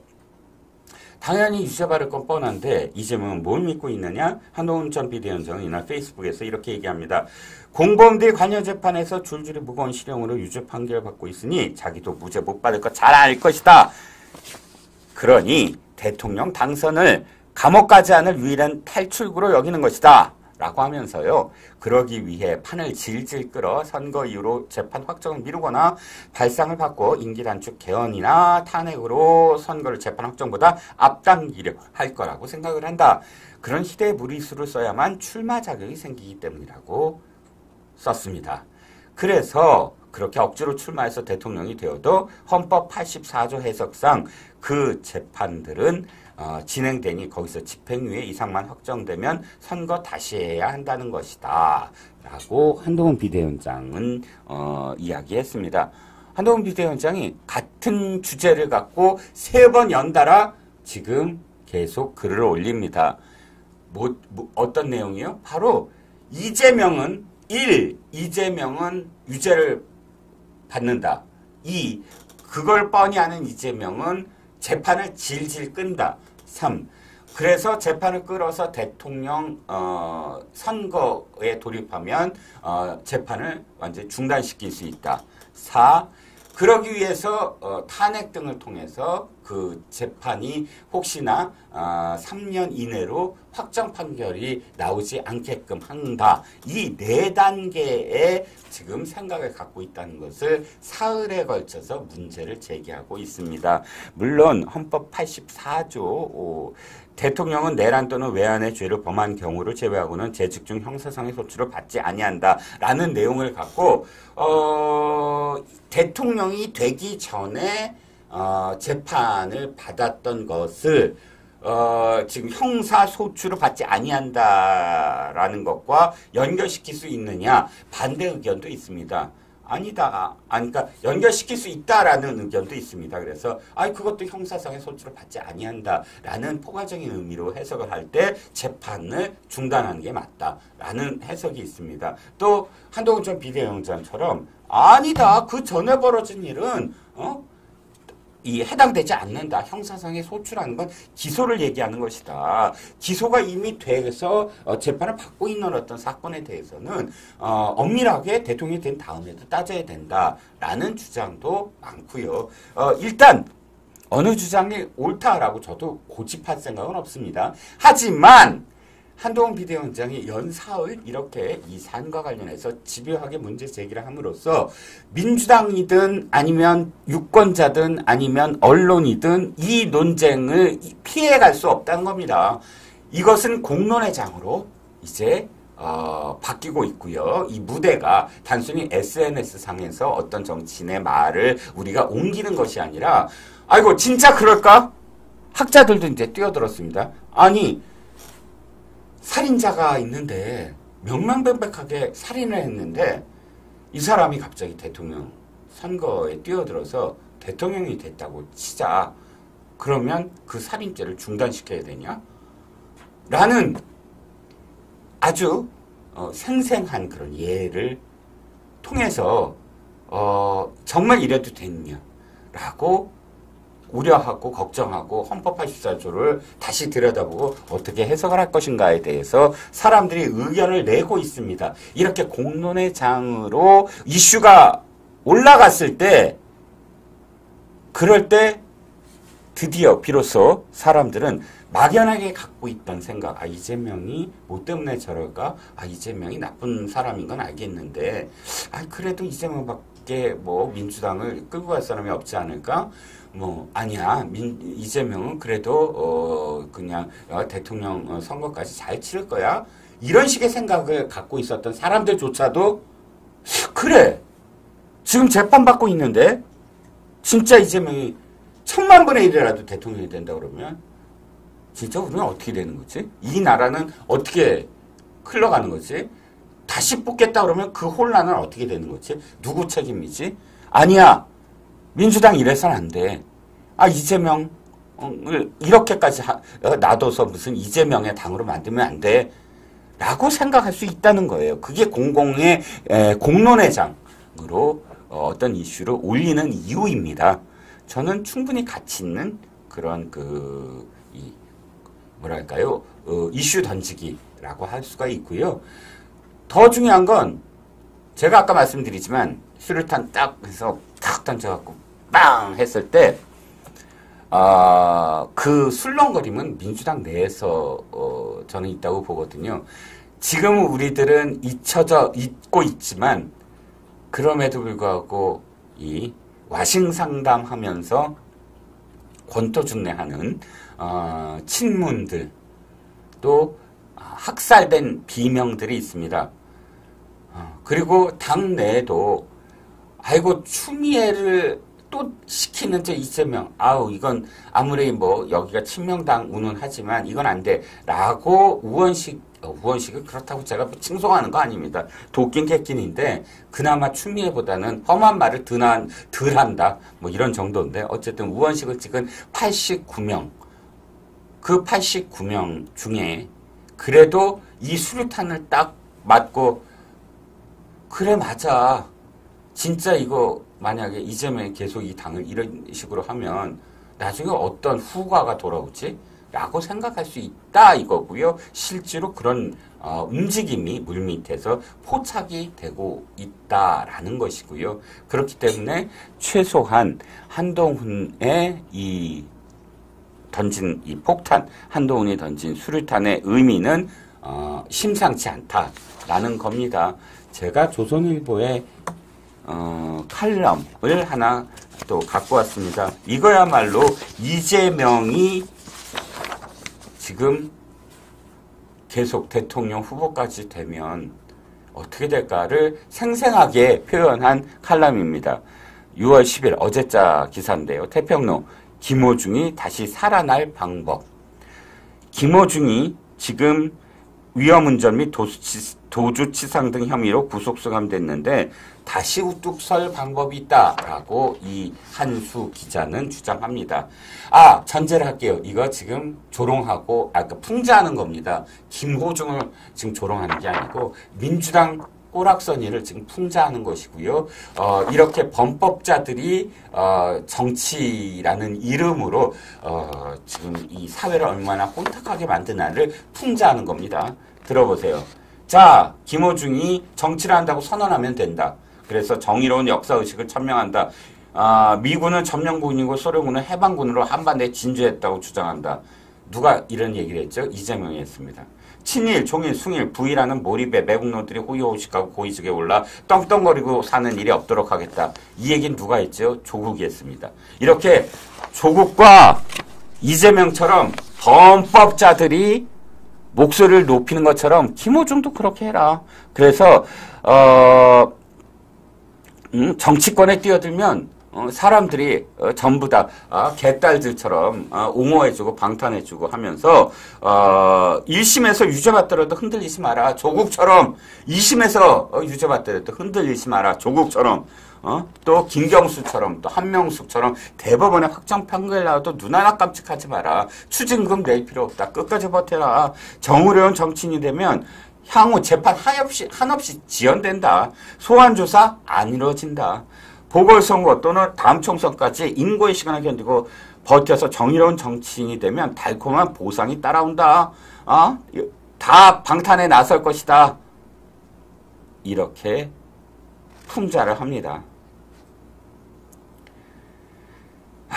당연히 유죄 받을 건 뻔한데 이재명은 뭘 믿고 있느냐? 한동훈 전 비대위원장은 이날 페이스북에서 이렇게 얘기합니다. 공범들이 관여 재판에서 줄줄이 무거운 실형으로 유죄 판결을 받고 있으니 자기도 무죄 못 받을 거 잘 알 것이다. 그러니 대통령 당선을 감옥 가지 않을 유일한 탈출구로 여기는 것이다. 라고 하면서요. 그러기 위해 판을 질질 끌어 선거 이후로 재판 확정을 미루거나 발상을 바꿔 임기 단축 개헌이나 탄핵으로 선거를 재판 확정보다 앞당기려 할 거라고 생각을 한다. 그런 희대의 무리수를 써야만 출마 자격이 생기기 때문이라고 썼습니다. 그래서 그렇게 억지로 출마해서 대통령이 되어도 헌법 팔십사 조 해석상 그 재판들은 어, 진행되니 거기서 집행유예 이상만 확정되면 선거 다시 해야 한다는 것이다. 라고 한동훈 비대위원장은 어, 이야기했습니다. 한동훈 비대위원장이 같은 주제를 갖고 세 번 연달아 지금 계속 글을 올립니다. 뭐, 뭐 어떤 내용이요? 바로 이재명은 일. 이재명은 유죄를 받는다. 이. 그걸 뻔히 아는 이재명은 재판을 질질 끈다. 삼. 그래서 재판을 끌어서 대통령 어, 선거에 돌입하면 어, 재판을 완전히 중단시킬 수 있다. 사. 그러기 위해서 어, 탄핵 등을 통해서 그 재판이 혹시나 어, 삼 년 이내로 확정 판결이 나오지 않게끔 한다. 이 네 단계의 지금 생각을 갖고 있다는 것을 사흘에 걸쳐서 문제를 제기하고 있습니다. 물론 헌법 팔십사 조 오, 대통령은 내란 또는 외환의 죄를 범한 경우를 제외하고는 재직 중 형사상의 소추를 받지 아니한다라는 내용을 갖고 어, 대통령이 되기 전에 어, 재판을 받았던 것을 어, 지금 형사 소추를 받지 아니한다라는 것과 연결시킬 수 있느냐 반대 의견도 있습니다. 아니다. 아니, 그러니까 연결시킬 수 있다라는 의견도 있습니다. 그래서 아, 그것도 형사상의 소추를 받지 아니한다라는 포괄적인 의미로 해석을 할 때 재판을 중단하는 게 맞다라는 해석이 있습니다. 또 한동훈 전 비대위원장처럼 아니다. 그 전에 벌어진 일은 어? 이 해당되지 않는다. 형사상의 소추라는 건 기소를 얘기하는 것이다. 기소가 이미 돼서 어, 재판을 받고 있는 어떤 사건에 대해서는 어, 엄밀하게 대통령이 된 다음에도 따져야 된다라는 주장도 많고요. 어, 일단 어느 주장이 옳다라고 저도 고집할 생각은 없습니다. 하지만 한동훈 비대위원장이 연사흘 이렇게 이 사안과 관련해서 집요하게 문제 제기를 함으로써 민주당이든 아니면 유권자든 아니면 언론이든 이 논쟁을 피해갈 수 없다는 겁니다. 이것은 공론의 장으로 이제 어, 바뀌고 있고요. 이 무대가 단순히 에스엔에스 상에서 어떤 정치인의 말을 우리가 옮기는 것이 아니라 아이고 진짜 그럴까? 학자들도 이제 뛰어들었습니다. 아니 살인자가 있는데 명명백백하게 살인을 했는데 이 사람이 갑자기 대통령 선거에 뛰어들어서 대통령이 됐다고 치자. 그러면 그 살인죄를 중단시켜야 되냐? 라는 아주 어, 생생한 그런 예를 통해서 어, 정말 이래도 됐냐? 라고 우려하고 걱정하고 헌법 팔십사 조를 다시 들여다보고 어떻게 해석을 할 것인가에 대해서 사람들이 의견을 내고 있습니다. 이렇게 공론의 장으로 이슈가 올라갔을 때 그럴 때 드디어 비로소 사람들은 막연하게 갖고 있던 생각, 아 이재명이 뭐 때문에 저럴까? 아 이재명이 나쁜 사람인 건 알겠는데, 아 그래도 이재명밖에 뭐 민주당을 끌고 갈 사람이 없지 않을까? 뭐 아니야, 민, 이재명은 그래도 어 그냥 어, 대통령 선거까지 잘 치를 거야. 이런 식의 생각을 갖고 있었던 사람들조차도 그래, 지금 재판받고 있는데 진짜 이재명이 천만 분의 일이라도 대통령이 된다 그러면 진짜 우리는 어떻게 되는 거지? 이 나라는 어떻게 흘러가는 거지? 다시 뽑겠다 그러면 그 혼란은 어떻게 되는 거지? 누구 책임이지? 아니야, 민주당 이래서는 안 돼. 아 이재명을 이렇게까지 하, 놔둬서 무슨 이재명의 당으로 만들면 안 돼 라고 생각할 수 있다는 거예요. 그게 공공의 에, 공론의 장으로 어, 어떤 이슈를 올리는 이유입니다. 저는 충분히 가치 있는 그런 그 이, 뭐랄까요, 어, 이슈 던지기라고 할 수가 있고요. 더 중요한 건 제가 아까 말씀드리지만 수류탄 딱 해서 탁 던져갖고 빵 했을 때 아, 그 술렁거림은 민주당 내에서 어, 저는 있다고 보거든요. 지금 우리들은 잊혀져 있고 있지만 그럼에도 불구하고 이 와싱상담하면서 권토중래하는 어, 친문들 또 학살된 비명들이 있습니다. 어, 그리고 당 내에도 아이고 추미애를 또 시키는 저 이재명, 아우 이건 아무리 뭐 여기가 친명당 운운하지만 이건 안 돼 라고 우원식, 어, 우원식은 그렇다고 제가 칭송하는 거 아닙니다. 도끼는 객끼인데 그나마 추미애보다는 험한 말을 덜한, 덜한다 뭐 이런 정도인데, 어쨌든 우원식을 찍은 팔십구 명, 그 팔십구 명 중에 그래도 이 수류탄을 딱 맞고 그래 맞아, 진짜 이거 만약에 이재명이 계속 이 당을 이런 식으로 하면 나중에 어떤 후과가 돌아오지? 라고 생각할 수 있다 이거고요. 실제로 그런 어, 움직임이 물밑에서 포착이 되고 있다라는 것이고요. 그렇기 때문에 최소한 한동훈의 이 던진 이 폭탄, 한동훈이 던진 수류탄의 의미는 어, 심상치 않다라는 겁니다. 제가 조선일보에 어, 칼럼을 하나 또 갖고 왔습니다. 이거야말로 이재명이 지금 계속 대통령 후보까지 되면 어떻게 될까를 생생하게 표현한 칼럼입니다. 유월 십일 어제자 기사인데요. 태평로 김호중이 다시 살아날 방법. 김호중이 지금 위험운전 및 도주치, 도주치상 등 혐의로 구속 수감됐는데 다시 우뚝 설 방법이 있다라고 이 한수 기자는 주장합니다. 아, 전제를 할게요. 이거 지금 조롱하고 아까 풍자하는 겁니다. 김호중을 지금 조롱하는 게 아니고 민주당 꼬락서니를 지금 풍자하는 것이고요. 어, 이렇게 범법자들이 어, 정치라는 이름으로 어, 지금 이 사회를 얼마나 혼탁하게 만드나를 풍자하는 겁니다. 들어보세요. 자, 김호중이 정치를 한다고 선언하면 된다. 그래서 정의로운 역사의식을 천명한다. 아, 미군은 점령군이고 소련군은 해방군으로 한반도에 진주했다고 주장한다. 누가 이런 얘기를 했죠? 이재명이 했습니다. 친일, 종일, 숭일, 부일하는 몰입에 매국노들이 호의호식하고 고위직에 올라 떵떵거리고 사는 일이 없도록 하겠다. 이 얘기는 누가 했죠? 조국이 했습니다. 이렇게 조국과 이재명처럼 범법자들이 목소리를 높이는 것처럼 김호중도 그렇게 해라. 그래서 어, 음, 정치권에 뛰어들면 어, 사람들이 어, 전부 다 어, 개딸들처럼 어, 옹호해주고 방탄해주고 하면서 어, 일 심에서 유죄받더라도 흔들리지 마라. 조국처럼 이 심에서 어, 유죄받더라도 흔들리지 마라. 조국처럼 어? 또 김경수처럼 또 한명숙처럼 대법원에 확정 판결 나와도 눈 하나 깜찍하지 마라. 추징금 낼 필요 없다. 끝까지 버텨라. 정의로운 정치인이 되면 향후 재판 한없이, 한없이 지연된다. 소환조사 안 이루어진다. 보궐선거 또는 다음 총선까지 인고의 시간을 견디고 버텨서 정의로운 정치인이 되면 달콤한 보상이 따라온다. 어? 다 방탄에 나설 것이다. 이렇게 풍자를 합니다.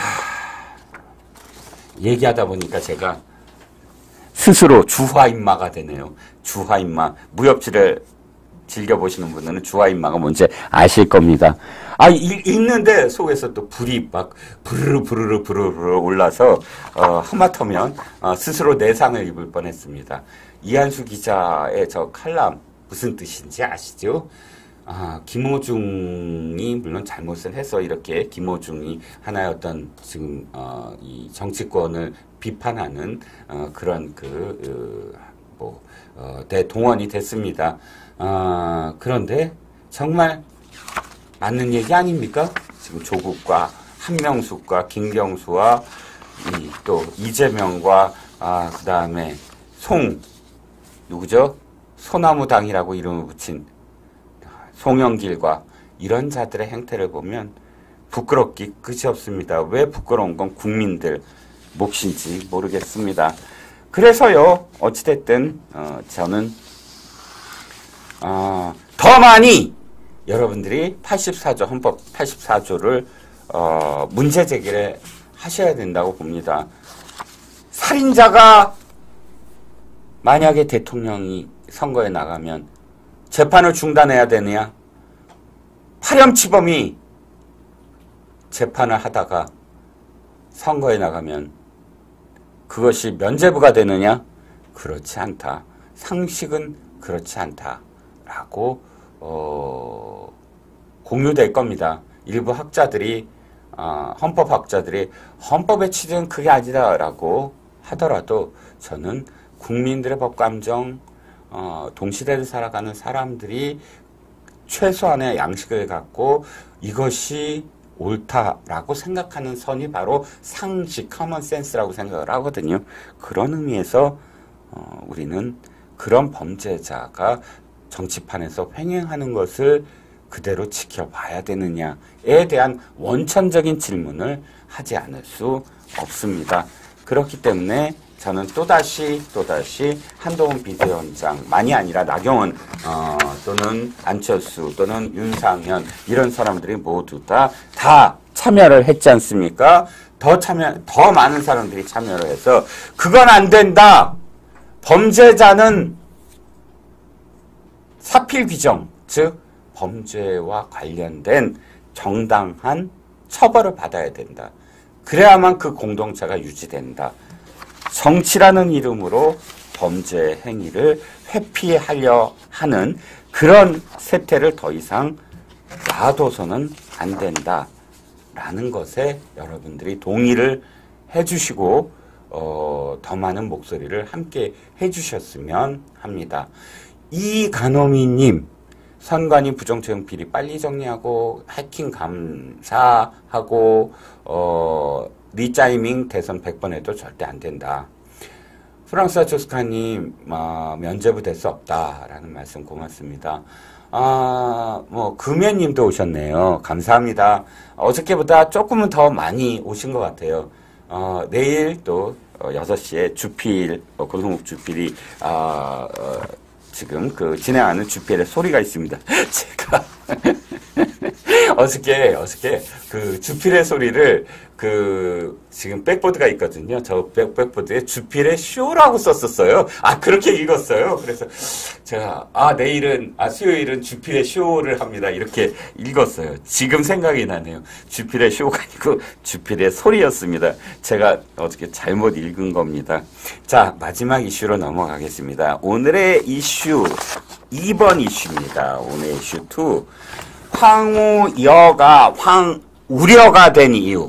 얘기하다 보니까 제가 스스로 주화인마가 되네요. 주화인마. 무협지를 즐겨보시는 분들은 주화인마가 뭔지 아실 겁니다. 아, 읽, 읽는데 속에서 또 불이 막 부르르 부르르 부르르 올라서 어, 하마터면 어, 스스로 내상을 입을 뻔했습니다. 이한수 기자의 저 칼럼 무슨 뜻인지 아시죠? 아, 김호중이 물론 잘못을 해서 이렇게 김호중이 하나의 어떤 지금 어, 이 정치권을 비판하는 어, 그런 그 뭐 어, 대동원이 됐습니다. 어, 그런데 정말 맞는 얘기 아닙니까? 지금 조국과 한명숙과 김경수와 이, 또 이재명과 아, 그 다음에 송 누구죠? 소나무당이라고 이름을 붙인 송영길과 이런 자들의 행태를 보면 부끄럽기 끝이 없습니다. 왜 부끄러운 건 국민들 몫인지 모르겠습니다. 그래서요, 어찌됐든 어, 저는 어, 더 많이 여러분들이 팔십사 조 헌법 팔십사 조를 어, 문제 제기를 하셔야 된다고 봅니다. 살인자가 만약에 대통령이 선거에 나가면 재판을 중단해야 되느냐? 파렴치범이 재판을 하다가 선거에 나가면 그것이 면죄부가 되느냐? 그렇지 않다. 상식은 그렇지 않다라고 어, 공유될 겁니다. 일부 학자들이 어, 헌법학자들이 헌법의 취지는 그게 아니다라고 하더라도 저는 국민들의 법감정 어, 동시대를 살아가는 사람들이 최소한의 양식을 갖고 이것이 옳다라고 생각하는 선이 바로 상식, 커먼 센스라고 생각을 하거든요. 그런 의미에서 어, 우리는 그런 범죄자가 정치판에서 횡행하는 것을 그대로 지켜봐야 되느냐에 대한 원천적인 질문을 하지 않을 수 없습니다. 그렇기 때문에 저는 또다시 또다시 한동훈 비대위원장만이 아니라 나경원 어, 또는 안철수 또는 윤상현 이런 사람들이 모두 다, 다 참여를 했지 않습니까? 더 참여, 더 많은 사람들이 참여를 해서 그건 안 된다. 범죄자는 사필 규정, 즉 범죄와 관련된 정당한 처벌을 받아야 된다. 그래야만 그 공동체가 유지된다. 정치라는 이름으로 범죄 행위를 회피하려 하는 그런 세태를 더 이상 놔둬서는 안 된다라는 것에 여러분들이 동의를 해주시고 어, 더 많은 목소리를 함께 해주셨으면 합니다. 이간호미님, 선관위 부정채용 비리 빨리 정리하고 해킹 감사하고 어, 리짜이밍 대선 백 번 해도 절대 안 된다. 프랑스와 조스카님, 어, 면죄부 될 수 없다라는 말씀 고맙습니다. 아, 뭐, 금연님도 오셨네요. 감사합니다. 어저께보다 조금은 더 많이 오신 것 같아요. 어, 내일 또 어, 여섯 시에 주필, 어, 고성욱 주필이, 아, 어, 지금 그 진행하는 주필의 소리가 있습니다. 제가 어저께 어저께 그 주필의 소리를 그 지금 백보드가 있거든요. 저 백, 백보드에 주필의 쇼라고 썼었어요. 아 그렇게 읽었어요. 그래서 제가 아 내일은 아 수요일은 주필의 쇼를 합니다. 이렇게 읽었어요. 지금 생각이 나네요. 주필의 쇼가 아니고 주필의 소리였습니다. 제가 어저께 잘못 읽은 겁니다. 자 마지막 이슈로 넘어가겠습니다. 오늘의 이슈 이 번 이슈입니다. 오늘 이슈 이. 황우여가 황 우려가 된 이유.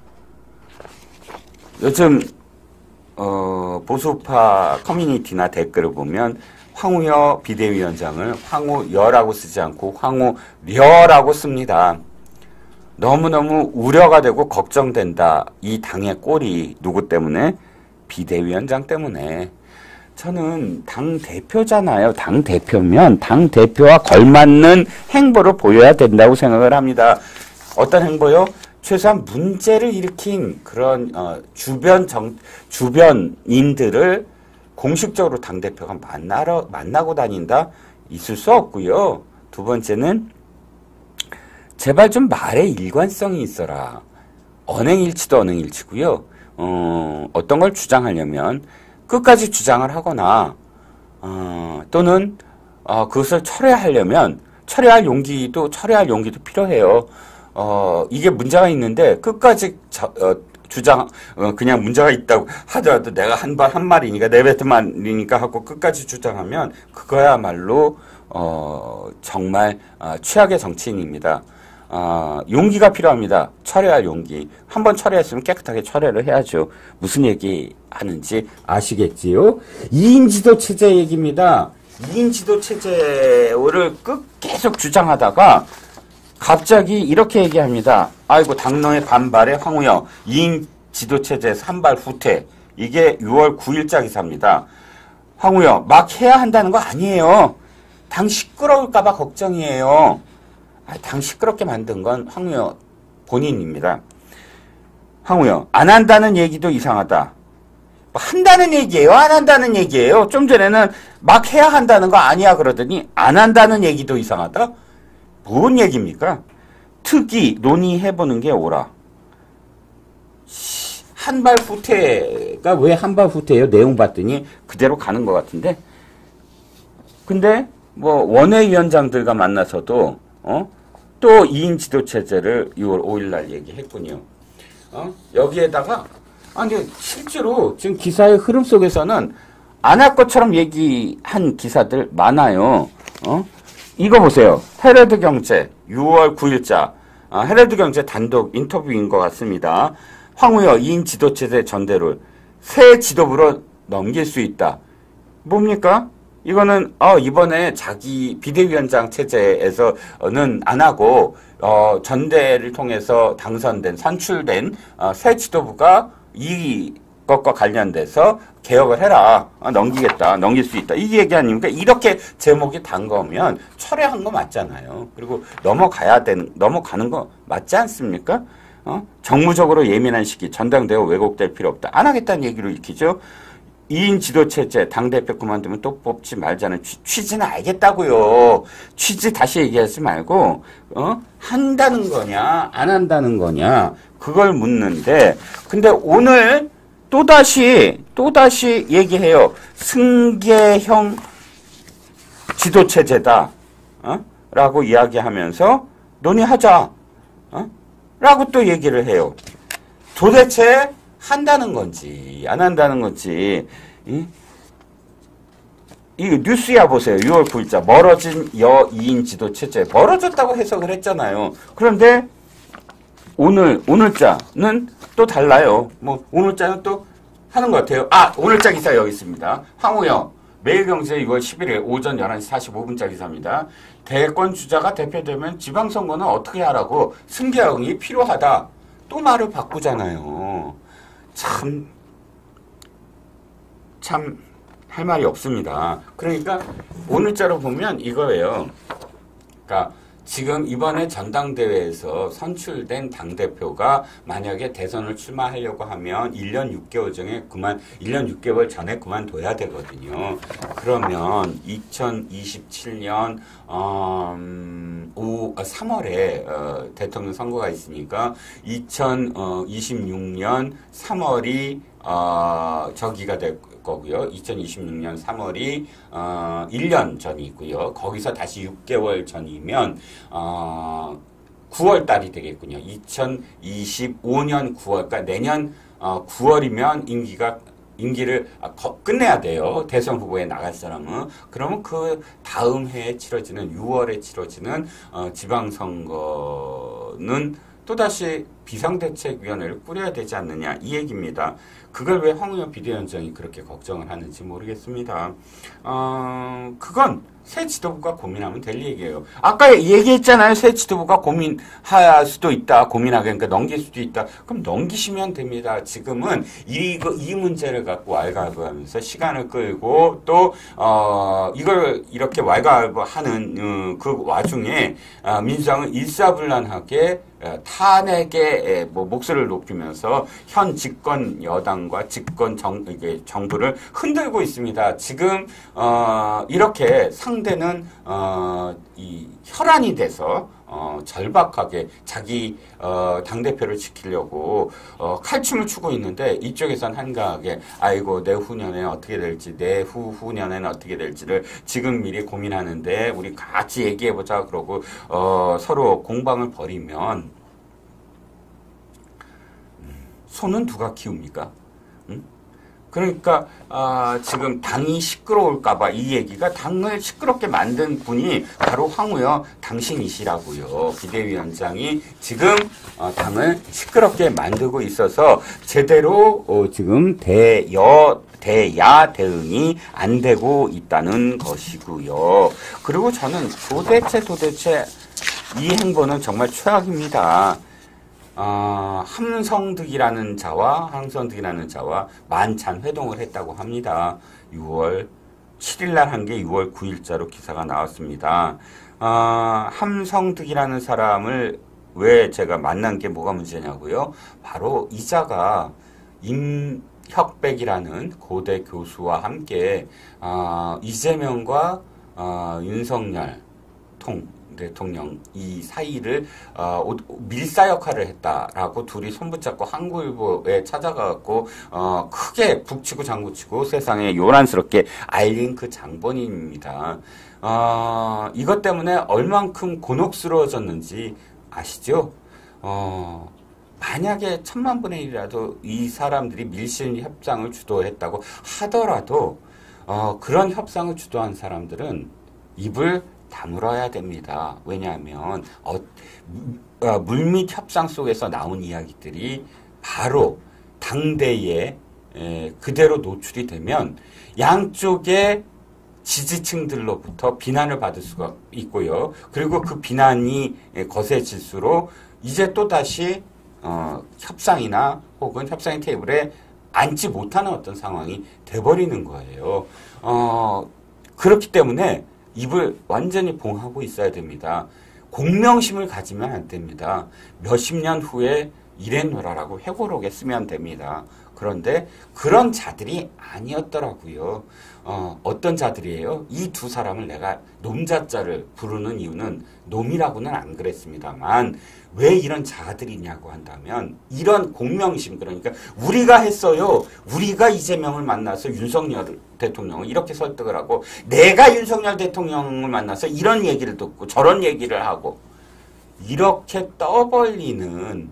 요즘 어, 보수파 커뮤니티나 댓글을 보면 황우여 비대위원장을 황우여라고 쓰지 않고 황우려라고 씁니다. 너무너무 우려가 되고 걱정된다. 이 당의 꼴이 누구 때문에? 비대위원장 때문에. 저는 당대표잖아요. 당대표면 당대표와 걸맞는 행보를 보여야 된다고 생각을 합니다. 어떤 행보요? 최소한 문제를 일으킨 그런 어, 주변 정, 주변인들을 공식적으로 당대표가 만나러, 만나고 다닌다? 있을 수 없고요. 두 번째는 제발 좀 말에 일관성이 있어라. 언행일치도 언행일치고요. 어, 어떤 걸 주장하려면 끝까지 주장을 하거나 어, 또는 어, 그것을 철회하려면 철회할 용기도 철회할 용기도 필요해요. 어, 이게 문제가 있는데 끝까지 저, 어, 주장 어, 그냥 문제가 있다고 하더라도 내가 한 발 한 말이니까 내 뱉은 말이니까 하고 끝까지 주장하면 그거야말로 어, 정말 어, 최악의 정치인입니다. 어, 용기가 필요합니다. 철회할 용기. 한번 철회했으면 깨끗하게 철회를 해야죠. 무슨 얘기 하는지 아시겠지요? 이인 지도 체제 얘기입니다. 이인 지도 체제를 끝 계속 주장하다가 갑자기 이렇게 얘기합니다. 아이고 당론의 반발에 황우여 이인 지도 체제에서 한 발 후퇴. 이게 유월 구일자 기사입니다. 황우여 막 해야 한다는 거 아니에요. 당 시끄러울까 봐 걱정이에요. 아, 당 시끄럽게 만든 건 황우여 본인입니다. 황우여 안 한다는 얘기도 이상하다. 뭐 한다는 얘기예요? 안 한다는 얘기예요? 좀 전에는 막 해야 한다는 거 아니야 그러더니 안 한다는 얘기도 이상하다? 뭔 얘기입니까? 특이 논의해보는 게 옳아. 한발 후퇴가 왜 한발 후퇴예요? 내용 봤더니 그대로 가는 것 같은데. 근데 뭐 원외위원장들과 만나서도 어? 또 이인 지도체제를 유월 오일날 얘기했군요. 어? 여기에다가 아니 실제로 지금 기사의 흐름 속에서는 안 할 것처럼 얘기한 기사들 많아요. 어? 이거 보세요. 헤럴드 경제 유월 구일자 아, 헤럴드 경제 단독 인터뷰인 것 같습니다. 황우여 이인 지도체제 전대를 새 지도부로 넘길 수 있다. 뭡니까? 이거는 어, 이번에 자기 비대위원장 체제에서는 안 하고 어, 전대를 통해서 당선된 선출된 어, 새 지도부가 이것과 관련돼서 개혁을 해라. 어, 넘기겠다. 넘길 수 있다. 이 얘기 아닙니까? 이렇게 제목이 단 거면 철회한 거 맞잖아요. 그리고 넘어가야 되는 넘어가는 거 맞지 않습니까? 어? 정무적으로 예민한 시기 전당대회 왜곡될 필요 없다. 안 하겠다는 얘기로 읽히죠. 이인 지도체제 당대표 그만두면 또 뽑지 말자는 취, 취지는 알겠다고요. 취지 다시 얘기하지 말고 어? 한다는 거냐 안 한다는 거냐 그걸 묻는데 근데 오늘 또다시 또다시 얘기해요. 승계형 지도체제다 어? 라고 이야기하면서 논의하자 어? 라고 또 얘기를 해요. 도대체 한다는 건지 안 한다는 건지 이, 이 뉴스야 보세요. 유월 구일자 멀어진 여이인 지도체제 멀어졌다고 해석을 했잖아요. 그런데 오늘 오늘자는 또 달라요. 뭐 오늘자는 또 하는 것 같아요. 아 오늘자 기사 여기 있습니다. 황우여 매일경제 유월 십일일 오전 열한시 사십오분자 기사입니다. 대권 주자가 대표되면 지방선거는 어떻게 하라고 승계형이 필요하다. 또 말을 바꾸잖아요. 참, 참, 할 말이 없습니다. 그러니까, 오늘자로 보면 이거예요. 그러니까, 지금 이번에 전당대회에서 선출된 당대표가 만약에 대선을 출마하려고 하면 일 년 육 개월 전에 그만, 일 년 육 개월 전에 그만둬야 되거든요. 그러면 이천이십칠년, 어, 오, 삼월에, 어, 대통령 선거가 있으니까 이천이십육년 삼월이, 어, 저기가 될 거고요. 이천이십육년 삼월이 어, 일 년 전이고요. 거기서 다시 육 개월 전이면 어, 구월 달이 되겠군요. 이천이십오년 구월, 그러니까 내년 어, 구월이면 임기가 임기를 끝내야 돼요. 대선 후보에 나갈 사람은. 그러면 그 다음 해에 치러지는 유월에 치러지는 어, 지방선거는 또다시 비상대책위원회를 꾸려야 되지 않느냐 이 얘기입니다. 그걸 왜 황우여 비대위원장이 그렇게 걱정을 하는지 모르겠습니다. 어, 그건 새 지도부가 고민하면 될 얘기예요. 아까 얘기했잖아요. 새 지도부가 고민할 수도 있다. 고민하게 그러니까 넘길 수도 있다. 그럼 넘기시면 됩니다. 지금은 이, 이 문제를 갖고 왈가왈부하면서 시간을 끌고 또 어, 이걸 이렇게 왈가왈부하는 어, 그 와중에 어, 민주당은 일사불란하게 탄핵에 뭐 목소리를 높이면서 현 집권 여당과 집권 정, 이게 정부를 흔들고 있습니다. 지금 어, 이렇게 상대는 어, 이 혈안이 돼서 어, 절박하게 자기 어, 당대표를 지키려고 어, 칼춤을 추고 있는데 이쪽에선 한가하게 아이고 내후년에는 어떻게 될지 내후후년에는 어떻게 될지를 지금 미리 고민하는데 우리 같이 얘기해보자 그러고 어, 서로 공방을 벌이면 소는 누가 키웁니까? 응? 그러니까 아, 지금 당이 시끄러울까봐 이 얘기가 당을 시끄럽게 만든 분이 바로 황우여 당신이시라고요. 비대위원장이 지금 어, 당을 시끄럽게 만들고 있어서 제대로 어, 지금 대여 대야 대응이 안 되고 있다는 것이고요. 그리고 저는 도대체 도대체 이 행보는 정말 최악입니다. 어, 함성득이라는 자와 함성득이라는 자와 만찬 회동을 했다고 합니다. 유월 칠일날 한 게 유월 구일자로 기사가 나왔습니다. 어, 함성득이라는 사람을 왜 제가 만난 게 뭐가 문제냐고요? 바로 이자가 임혁백이라는 고대 교수와 함께 어, 이재명과 어, 윤석열 통 대통령 이 사이를 어, 밀사 역할을 했다라고 둘이 손붙잡고 한국일보에 찾아가갖고 어, 크게 북치고 장구치고 세상에 요란스럽게 알린 그 장본인입니다. 어, 이것 때문에 얼만큼 곤혹스러워졌는지 아시죠? 어, 만약에 천만 분의 일이라도 이 사람들이 밀실 협상을 주도했다고 하더라도 어, 그런 협상을 주도한 사람들은 입을 다물어야 됩니다. 왜냐하면 어, 어, 물밑 협상 속에서 나온 이야기들이 바로 당대에 에, 그대로 노출이 되면 양쪽의 지지층들로부터 비난을 받을 수가 있고요. 그리고 그 비난이 거세질수록 이제 또다시 어, 협상이나 혹은 협상의 테이블에 앉지 못하는 어떤 상황이 돼버리는 거예요. 어, 그렇기 때문에 입을 완전히 봉하고 있어야 됩니다. 공명심을 가지면 안 됩니다. 몇십 년 후에 이래노라라고 회고록에 쓰면 됩니다. 그런데 그런 자들이 아니었더라고요. 어, 어떤 자들이에요? 이 두 사람을 내가 놈자자를 부르는 이유는 놈이라고는 안 그랬습니다만 왜 이런 자들이냐고 한다면 이런 공명심, 그러니까 우리가 했어요. 우리가 이재명을 만나서 윤석열 대통령을 이렇게 설득을 하고 내가 윤석열 대통령을 만나서 이런 얘기를 듣고 저런 얘기를 하고 이렇게 떠벌리는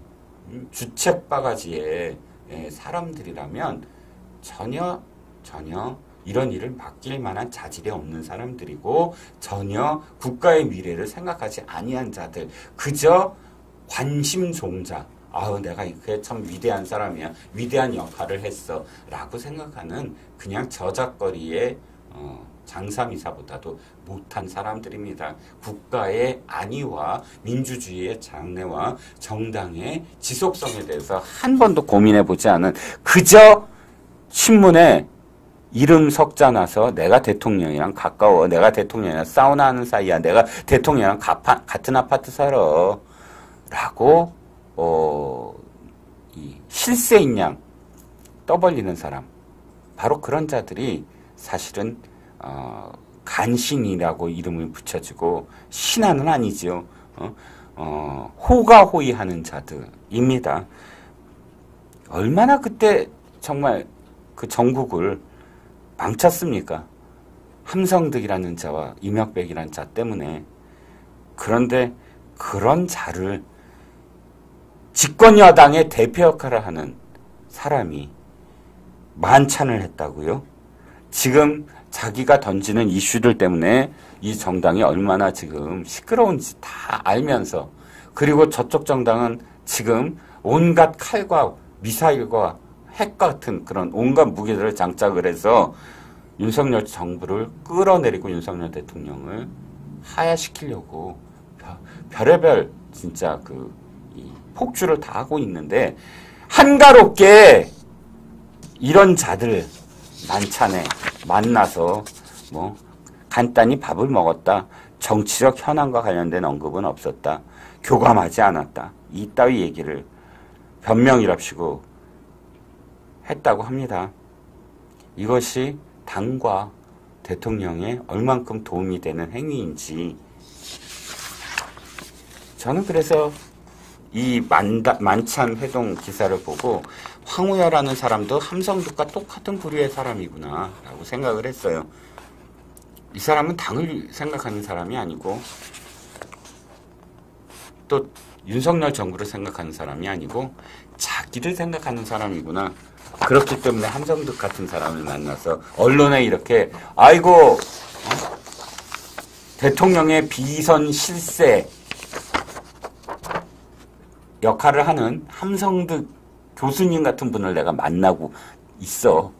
주책바가지의 사람들이라면 전혀 전혀 이런 일을 맡길 만한 자질이 없는 사람들이고 전혀 국가의 미래를 생각하지 아니한 자들, 그저 관심종자, 아우 내가 그게 참 위대한 사람이야, 위대한 역할을 했어 라고 생각하는 그냥 저작거리의 어, 장사미사보다도 못한 사람들입니다. 국가의 안위와 민주주의의 장래와 정당의 지속성에 대해서 한 번도 고민해보지 않은, 그저 신문에 이름 석자 나서 내가 대통령이랑 가까워, 내가 대통령이랑 사우나 하는 사이야, 내가 대통령이랑 가파, 같은 아파트 살아 라고 어, 이 실세인 양 떠벌리는 사람, 바로 그런 자들이 사실은 어, 간신이라고 이름을 붙여주고 신하는 아니지요. 어? 어, 호가호위하는 자들입니다. 얼마나 그때 정말 그 전국을 망쳤습니까? 함성득이라는 자와 임혁백이라는 자 때문에. 그런데 그런 자를 집권여당의 대표 역할을 하는 사람이 만찬을 했다고요? 지금 자기가 던지는 이슈들 때문에 이 정당이 얼마나 지금 시끄러운지 다 알면서, 그리고 저쪽 정당은 지금 온갖 칼과 미사일과 핵 같은 그런 온갖 무기들을 장착을 해서 윤석열 정부를 끌어내리고 윤석열 대통령을 하야시키려고 별의별 진짜 그 이 폭주를 다 하고 있는데, 한가롭게 이런 자들 만찬에 만나서 뭐 간단히 밥을 먹었다, 정치적 현안과 관련된 언급은 없었다, 교감하지 않았다, 이따위 얘기를 변명이랍시고 했다고 합니다. 이것이 당과 대통령에 얼만큼 도움이 되는 행위인지 저는 그래서 이 만다, 만찬 회동 기사를 보고 황우여라는 사람도 함성득과 똑같은 부류의 사람이구나 라고 생각을 했어요. 이 사람은 당을 생각하는 사람이 아니고 또 윤석열 정부를 생각하는 사람이 아니고 자기를 생각하는 사람이구나. 그렇기 때문에 함성득 같은 사람을 만나서 언론에 이렇게 아이고 어? 대통령의 비선 실세 역할을 하는 함성득 교수님 같은 분을 내가 만나고 있어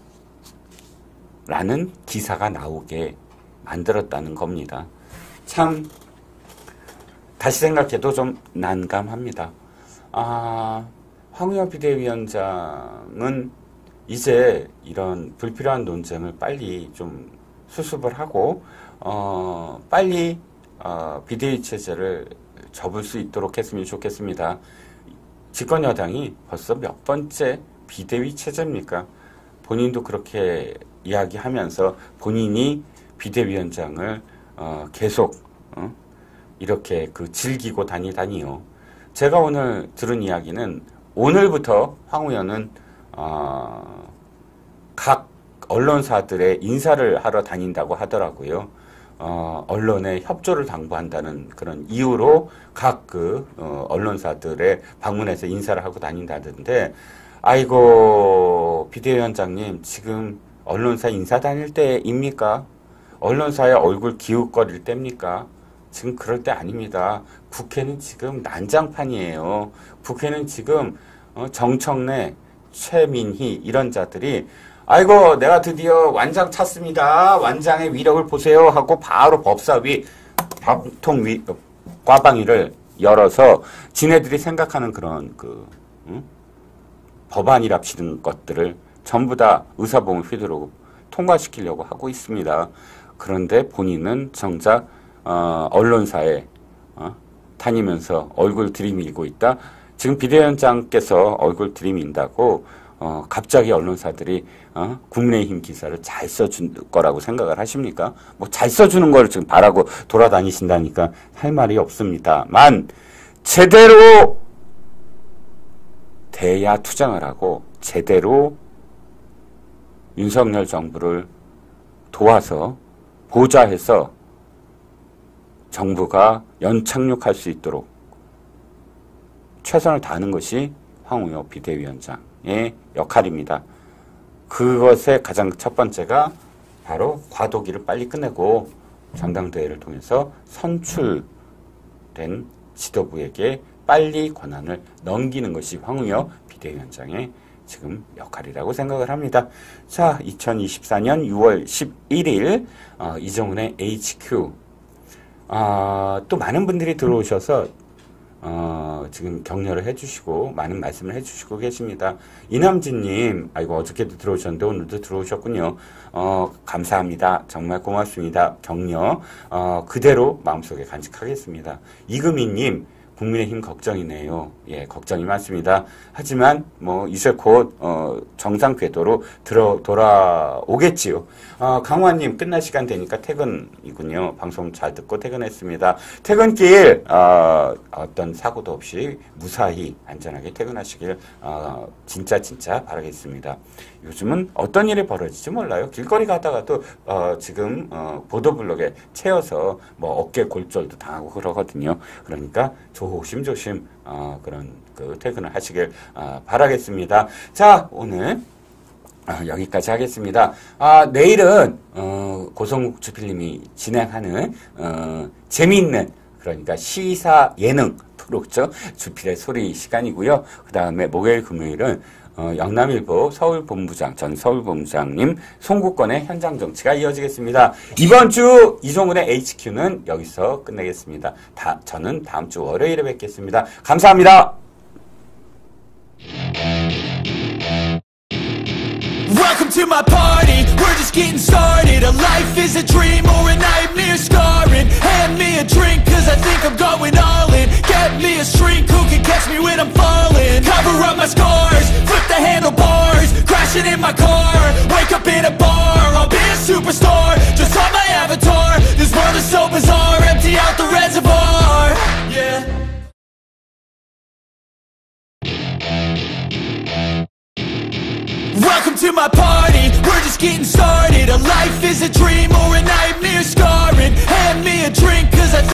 라는 기사가 나오게 만들었다는 겁니다. 참 다시 생각해도 좀 난감합니다. 아, 황우여 비대위원장은 이제 이런 불필요한 논쟁을 빨리 좀 수습을 하고 어, 빨리 어, 비대위 체제를 접을 수 있도록 했으면 좋겠습니다. 집권 여당이 벌써 몇 번째 비대위 체제입니까? 본인도 그렇게 이야기하면서 본인이 비대위원장을 어, 계속 어? 이렇게 그 즐기고 다니다니요. 제가 오늘 들은 이야기는 오늘부터 황우여는 어, 각 언론사들의 인사를 하러 다닌다고 하더라고요. 어, 언론에 협조를 당부한다는 그런 이유로 각 그 어, 언론사들의 방문해서 인사를 하고 다닌다던데, 아이고 비대위원장님 지금 언론사 인사 다닐 때입니까? 언론사에 얼굴 기웃거릴 때입니까? 지금 그럴 때 아닙니다. 국회는 지금 난장판이에요. 국회는 지금 어, 정청래, 최민희 이런 자들이 아이고 내가 드디어 완장 찾습니다. 완장의 위력을 보세요 하고 바로 법사위 법통위 과방위를 열어서 지네들이 생각하는 그런 그 응? 법안이랍시는 것들을 전부 다 의사봉을 휘두르고 통과시키려고 하고 있습니다. 그런데 본인은 정작 어, 언론사에 어, 다니면서 얼굴 들이밀고 있다. 지금 비대위원장께서 얼굴 들이민다고 어, 갑자기 언론사들이 어, 국민의힘 기사를 잘 써준 거라고 생각을 하십니까? 뭐 잘 써주는 걸 지금 바라고 돌아다니신다니까 할 말이 없습니다만 제대로 대야 투쟁을 하고 제대로 윤석열 정부를 도와서 보좌해서 정부가 연착륙할 수 있도록 최선을 다하는 것이 황우여 비대위원장의 역할입니다. 그것의 가장 첫 번째가 바로 과도기를 빨리 끝내고 전당대회를 통해서 선출된 지도부에게 빨리 권한을 넘기는 것이 황우여 비대위원장의 지금 역할이라고 생각을 합니다. 자, 이천이십사 년 유월 십일일 어, 이정훈의 에이치큐 어, 또 많은 분들이 들어오셔서 어, 지금 격려를 해주시고 많은 말씀을 해주시고 계십니다. 이남진님, 아이고 어저께도 들어오셨는데 오늘도 들어오셨군요. 어, 감사합니다. 정말 고맙습니다. 격려 어, 그대로 마음속에 간직하겠습니다. 이금희님, 국민의힘 걱정이네요. 예, 걱정이 많습니다. 하지만 뭐 이제 곧 어, 정상 궤도로 들어 돌아오겠지요. 어, 강화님 끝날 시간 되니까 퇴근이군요. 방송 잘 듣고 퇴근했습니다. 퇴근길 어, 어떤 사고도 없이 무사히 안전하게 퇴근하시길 어, 진짜 진짜 바라겠습니다. 요즘은 어떤 일이 벌어질지 몰라요. 길거리 가다가도 어, 지금 어, 보도블록에 채여서 뭐 어깨 골절도 당하고 그러거든요. 그러니까 조심조심 어, 그런 그 퇴근을 하시길 어, 바라겠습니다. 자, 오늘 어, 여기까지 하겠습니다. 아, 내일은 어, 고성국 주필님이 진행하는 어, 재미있는 그러니까 시사 예능 프로죠. 주필의 소리 시간이고요. 그 다음에 목요일 금요일은 어, 영남일보 서울본부장, 전 서울본부장님 송구권의 현장 정치가 이어지겠습니다. 이번 주 이종훈의 에이치큐는 여기서 끝내겠습니다. 다, 저는 다음 주 월요일에 뵙겠습니다. 감사합니다. Welcome to my party, we're just getting started. A life is a dream or a nightmare scarring. Hand me a drink cause I think I'm going all in. Get me a shrink who can catch me when I'm falling. Cover up my scars, flip the handlebars. Crashing in my car, wake up in a bar. I'll be a superstar, just on my avatar. This world is so bizarre, empty out the reservoir. Yeah. Welcome to my party, we're just getting started. A life is a dream or a nightmare scarring. Hand me a drink cause I